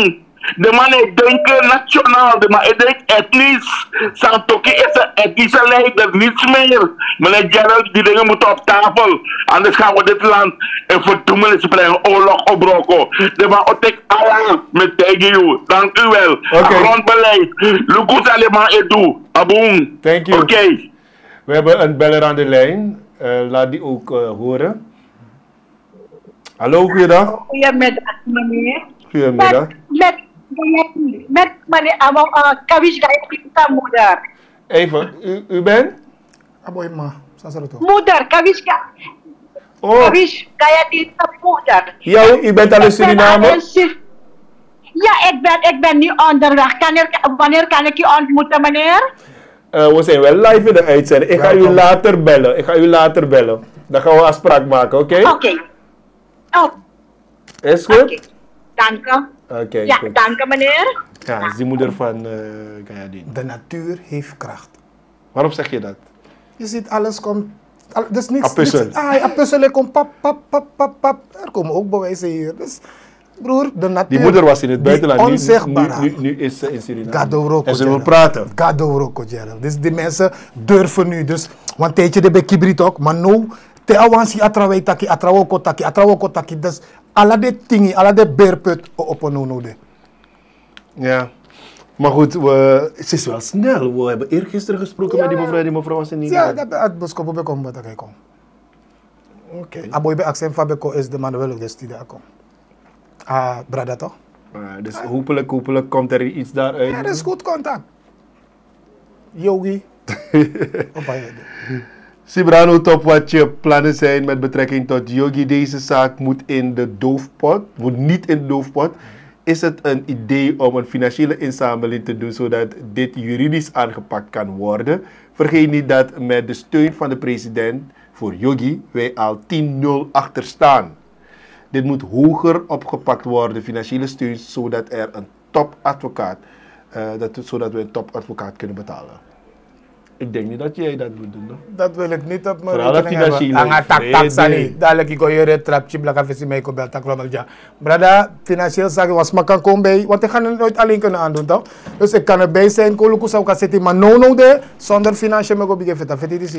De man denkt nationaal, maar hij denkt etnisch. Santoki is een etnische leider, niets meer. Meneer Gerald, die dingen moeten op tafel. Anders gaan we dit land in verdoemenis brengen, oorlog opbroken. De man otek Allah met tegen u. Dank u wel. Grondbeleid. Lukus allemaal edu. Aboom. Thank you. Oké. We hebben een beller aan de lijn. Laat die ook horen. Hallo, goeiedag. Goedemiddag, meneer. Goedemiddag. Met meneer Kavish Gayatita moeder. Even, u bent? Moeder, Kavish Gayatita moeder. Ja, u bent al in Suriname? Ja, ik ben nu onderweg. Wanneer kan ik je ontmoeten, meneer? We zijn wel live in de uitzending. Ik ga u later bellen. Dan gaan we afspraak maken, oké? Oké. Is goed? Oké. Dank u. Ja, goed. dank u, meneer. Ja, dat is die moeder van Gayadin. De natuur heeft kracht. Waarom zeg je dat? Je ziet, alles komt... Dus niks... A puzzel. Een puzzel komt pap, pap, pap, pap, pap. Er komen ook bewijzen hier. Dus, broer, de natuur... Die moeder was in het buitenland. Onzichtbaar. Nu is ze in Suriname. Gado en ze wil praten. Gado Gerald. Dus die mensen durven nu. Dus, want tijdje de bekibrit ook. Maar nu, te awansi atrawai taki, atrawoko taki. Dus, alle de tingi, alle de beerput op een node. Ja. Maar goed, het is wel snel. We hebben eergisteren gesproken met die mevrouw. Die mevrouw was er niet. Ja, dat het boskopo bekom wat ik kom. Oké. Aboy bij accent Fabeko is de man wel ook de studie kom. Brada toch? Dus hopelijk komt er iets daaruit. Ja, dat is goed contact. Yogi. Sibrano, top wat je plannen zijn met betrekking tot Yogi. Deze zaak moet niet in de doofpot. Is het een idee om een financiële inzameling te doen zodat dit juridisch aangepakt kan worden? Vergeet niet dat met de steun van de president voor Yogi wij al 10-0 achter staan. Dit moet hoger opgepakt worden, financiële steun, zodat er een topadvocaat, zodat we een topadvocaat kunnen betalen. Ik denk niet dat jij dat moet doen. No? Dat wil ik niet op mijn rekening hebben. Anga tak dadelijk ik gooi je trapje blaka visi mij ko belta klomelja. Brada, financieel zaken was maar kan komen bij, want ik ga het nooit alleen kunnen aandoen toch? Dus ik kan erbij zijn, koluku zou kan zitten, maar no de zonder financiën me go bige feta feti disi.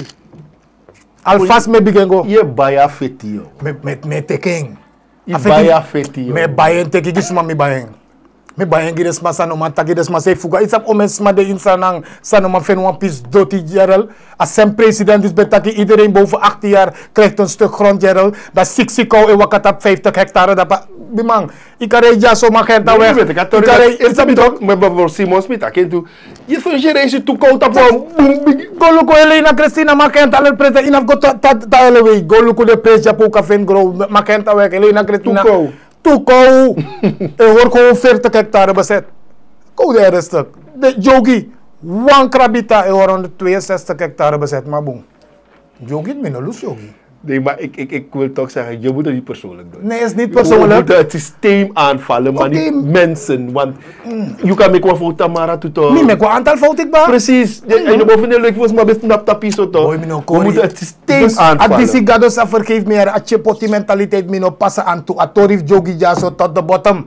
Alvast me bige go. Je baya feti yo. Met teking. Je baya feti yo. Me bayen teki gisuma mi bayen. Me bayen gires masano mata gires masai fuga. Isap omens ma de insanang sano ma fenwan pis doti Gerald. Als zijn president is betaki iedereen boven 18 jaar krijgt een stuk grond Gerald. Dat 60 kou en wakat op 50 hectare. Dat bimang. Ikare ja so magenta weg. Ikare is dat toch met bijvoorbeeld Simon Smith. Je fungeert je toe koud op Goluko Elena Christina magenta le president inaf go ta eleway. Goluko de president po ka fen grow magenta weg Elena Christina. Toekou, er wordt gewoon 40 hectare bezet. Kou de stuk. De Yogi, one krabita, er wordt 62 hectare bezet, maar boem. Yogi, mijn lus Yogi. Nee, maar ik wil toch zeggen, je moet het niet persoonlijk doen. Nee, het is niet persoonlijk. Je moet het systeem aanvallen, maar niet mensen. Want je kan me fout Tamara tutor. Nee, maar aantal fout ik ba. Precies. En de bovenaan leuk was maar best nap tapiso toch. We moeten het systeem aanvallen. Als die gado sa vergeef meer, als je poti mentaliteit mino passen aan toe, atorif Yogi jaso tot the bottom.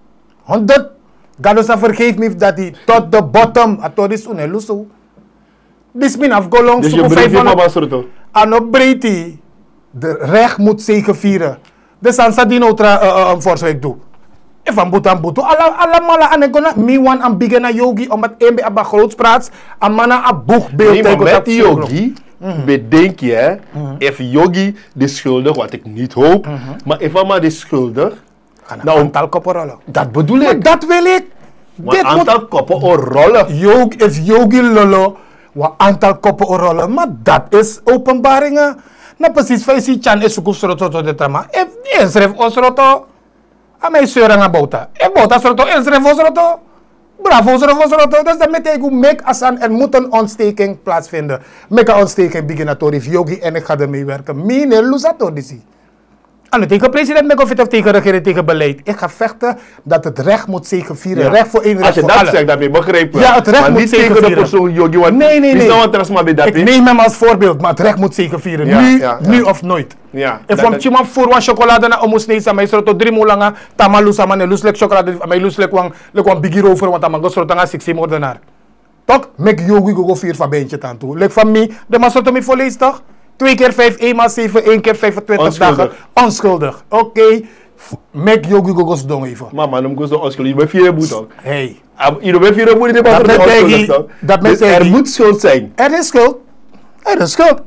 100. Gado sa vergeef me dat hij tot the bottom. Atoris uneluso. Dis min afgolong. Dus je brief je mama soort. Ano breiti. De recht moet zegevieren. De Sansadino voorzwijk doe. Van Butan Butu. Alla mala anegona. Mi wan am bigena Yogi. Omdat een abba groot praat. Een mana a boegbeeld. Nee, maar met Yogi. Bedenk je. If Yogi de schuldig. Wat ik niet hoop. Maar if Amma de schuldig. Nou, aantal koppen rollen. Dat bedoel ik. Maar dat wil ik. Dit aantal koppen rollen. If Yogi lolo. Wat aantal koppen rollen. Maar dat is openbaringen. Nou precies, vijf chan is ook sroto de trama. En schrijf osroto. A mij zeuren aan bouta. En bouta sroto en schrijf osroto. Bravo sroto. Dus dat betekent make asan er moet een ontsteking plaatsvinden. Make een ontsteking beginnen tot Yogi en ik ga ermee werken. Mine lusato disi. En tegen president Mekovit of tegen regering, tegen beleid. Ik ga vechten dat het recht moet zegevieren. Ja. Recht voor één, recht Als je voor dat allen. zegt, dan ben je begrepen. Ja, het recht maar moet niet tegen de zegevieren. persoon Yogi. Want Nee. Ik Ik neem hem als voorbeeld, maar het recht moet zegevieren. Ja, Nu of nooit. Ja, Ik vond Chima voor wat chocolade na omus nees aan mij zo tot 3 mulanga tamalusa man en luslek chocolade aan mij luslek wang biggie over want aan gosro tanga 16 moordenaar. Toch? Mek Yogi go 4 van beentje aan toe. Lek van mij, de man soort me volleys toch? 2 keer 5, 1 maal 7, 1 keer 25 Onschuldig. dagen. Onschuldig. Oké. Mek Yogi go gos dong even. Mama, dan moet je onschuldig. Je bent 4 moet ook. Hey. Je bent 4 moet niet Dat met onschuldig. dat met Dus er moet schuld zijn. Er is schuld. Er is schuld.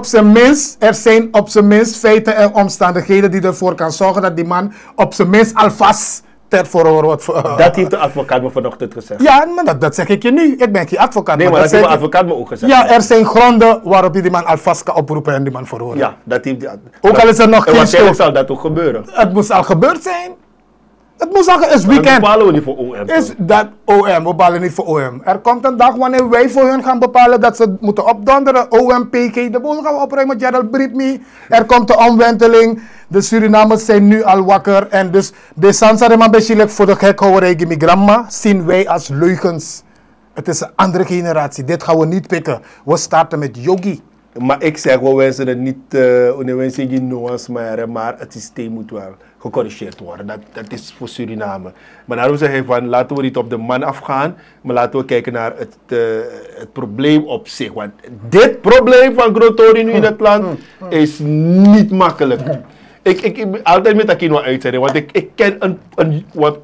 Er zijn op zijn minst feiten en omstandigheden die ervoor kan zorgen dat die man op zijn minst alvast ter verhoor wordt. Dat heeft de advocaat me vanochtend gezegd. Ja, maar dat zeg ik je nu. Ik ben geen advocaat. Nee, maar dat zeg heeft de ik- advocaat me ook gezegd. Ja, er zijn gronden waarop je die man alvast kan oproepen en die man verhoren. Ja, dat heeft die Ook al is er nog en geen waarschijnlijk schuld. zal dat ook gebeuren. Het moest al gebeurd zijn. Het moest al, is Dat weekend. bepalen we niet voor OM. Is dat OM, we bepalen niet voor OM. Er komt een dag wanneer wij voor hun gaan bepalen dat ze moeten opdonderen. OM, PK, de boel gaan we opruimen. Gerald brief me. Er komt de omwenteling. De Surinamers zijn nu al wakker. En dus de Sansarema Beshilek voor de gekhouwerij Gimigramma zien wij als leugens. Het is een andere generatie. Dit gaan we niet pikken. We starten met Yogi. Maar ik zeg, we wensen het niet, we wensen geen nuance, maar het systeem moet wel gecorrigeerd worden. Dat is voor Suriname. Maar daarom zeg ik van, laten we niet op de man afgaan, maar laten we kijken naar het probleem op zich. Want dit probleem van Grotori nu in het land is niet makkelijk. Ik altijd met Akino uitzenden, want ik ken een wat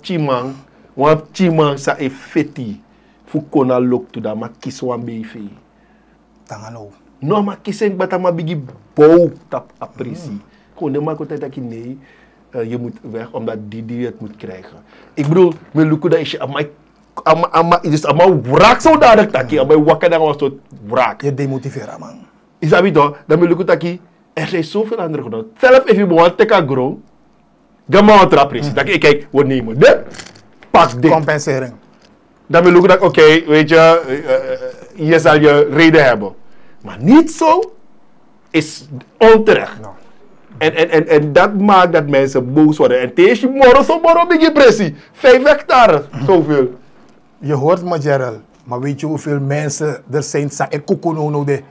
Chimang sa e feti, fukona lok to da, maar kies wan BV. Tangano. No, maar kissing bata maar bigi bouw tap apprecie. Gewoon de maak altijd dat je nee, je moet weg omdat die het moet krijgen. Ik bedoel, mijn luku dat is je is allemaal wraak zodanig dat je allemaal wakker dan was tot wraak. Je demotiveren, man. Is dat niet toch? Dan mijn luku dat je er zijn zoveel andere gedaan. Zelf if je behoort te kan grow, ga maar wat apprecie. Dat ik kijk, we nemen dit, pak dit. Compensering. Dan mijn luku dat oké, weet je, je zal je reden hebben. Maar niet zo is onterecht. No. En dat maakt dat mensen boos worden. En tegen morgen ben je pressie. 5 hectare, zoveel. Je hoort me, Gerald. Maar weet je hoeveel mensen er zijn? Sa e kukunono de.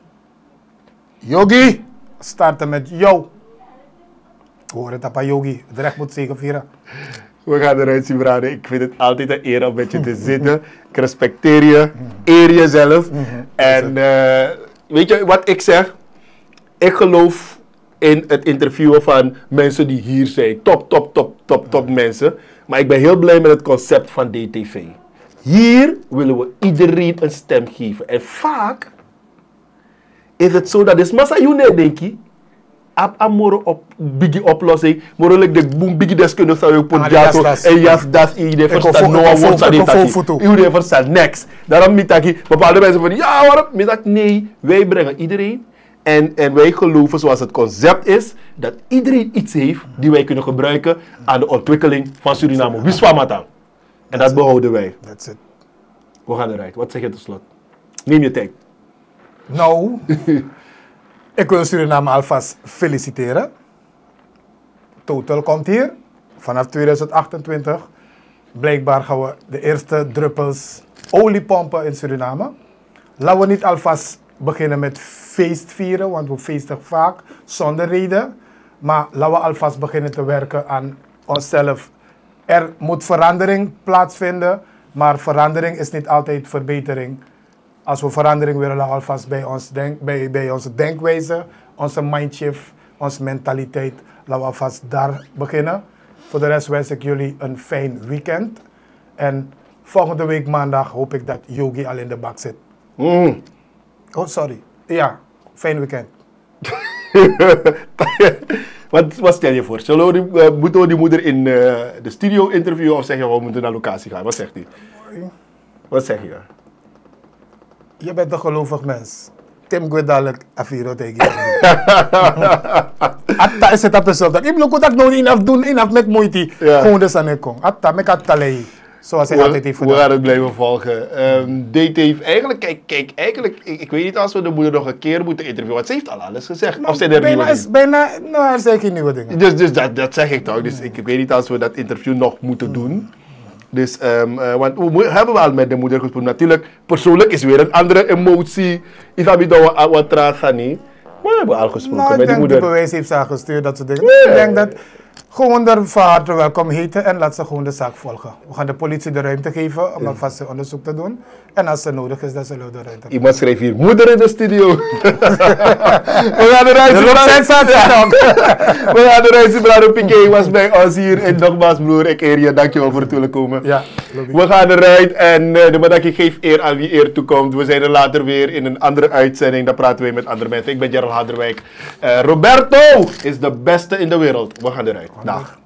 Yogi, starten met jou. Hoor het op Yogi. Het recht moet zegevieren. We gaan eruit zien, Brade. Ik vind het altijd een eer om met je te zitten. Ik respecteer je, eer jezelf. En weet je wat ik zeg? Ik geloof in het interviewen van mensen die hier zijn. Top mensen. Maar ik ben heel blij met het concept van DTV. Hier willen we iedereen een stem geven. En vaak is het zo dat is massa june denk ik. Amoro op biggie oplossing, moro like de boom biggie deskundig zou je podjato en jas das iedereen verstaan no woord van dit. Iedereen verstaan next. Daarom mitaki bepaalde mensen van ja waarom? Mitak nee, wij brengen iedereen en wij geloven zoals het concept is dat iedereen iets heeft die wij kunnen gebruiken aan de ontwikkeling van Suriname. Wiswamata. En dat behouden wij. That's it. We gaan eruit. Wat zeg je tot slot? Neem je tijd. Nou, ik wil Suriname alvast feliciteren. Total komt hier. Vanaf 2028. Blijkbaar gaan we de eerste druppels olie pompen in Suriname. Laten we niet alvast beginnen met feestvieren, want we feesten vaak zonder reden. Maar laten we alvast beginnen te werken aan onszelf. Er moet verandering plaatsvinden, maar verandering is niet altijd verbetering. Als we verandering willen, laten we alvast bij onze denkwijze, onze mindshift, onze mentaliteit, laten we alvast daar beginnen. Voor de rest wens ik jullie een fijn weekend. En volgende week maandag hoop ik dat Yogi al in de bak zit. Oh, sorry. Ja, fijn weekend. Wat stel je voor? Moeten we die moeder in de studio interviewen of zeg je we moeten naar locatie gaan? Wat zegt hij? Wat zeg je? Je bent een gelovig mens. Tim Guedalek afiro tegen je. Atta is het op jezelf. Ik bedoel dat ik nog inaf doen, inaf met moeite. Gewoon de sanekong. Atta, me kat talei. Zoals hij altijd heeft We gedaan. gaan het blijven volgen. DT heeft eigenlijk, kijk, eigenlijk, ik weet niet als we de moeder nog een keer moeten interviewen, want ze heeft al alles gezegd. Of zijn er nieuwe dingen? Er zijn geen nieuwe dingen. Dus dat zeg ik toch. Dus ik weet niet als we dat interview nog moeten doen. Dus, want we hebben wel met de moeder gesproken. Natuurlijk, persoonlijk is weer een andere emotie. Ik heb niet wat traag niet. Maar we hebben al gesproken Nou, ik met de denk moeder. die bewijs heeft ze al gestuurd, dat soort dingen. Ik denk dat gewoon er van harte welkom heten en laat ze gewoon de zaak volgen. We gaan de politie de ruimte geven om alvast een onderzoek te doen. En als het nodig is, dan zullen we de ruimte geven. Iemand schreef hier, moeder in de studio. We gaan eruit. We gaan eruit. Brado Piqué was bij ons hier. En nogmaals broer, ik eer je. Dankjewel voor het willen komen. Ja, we gaan eruit en de Madaki geeft eer aan wie eer toekomt. We zijn er later weer in een andere uitzending. Dan praten we met andere mensen. Ik ben Gerald Harderwijk. Roberto is de beste in de wereld. We gaan eruit. Dag.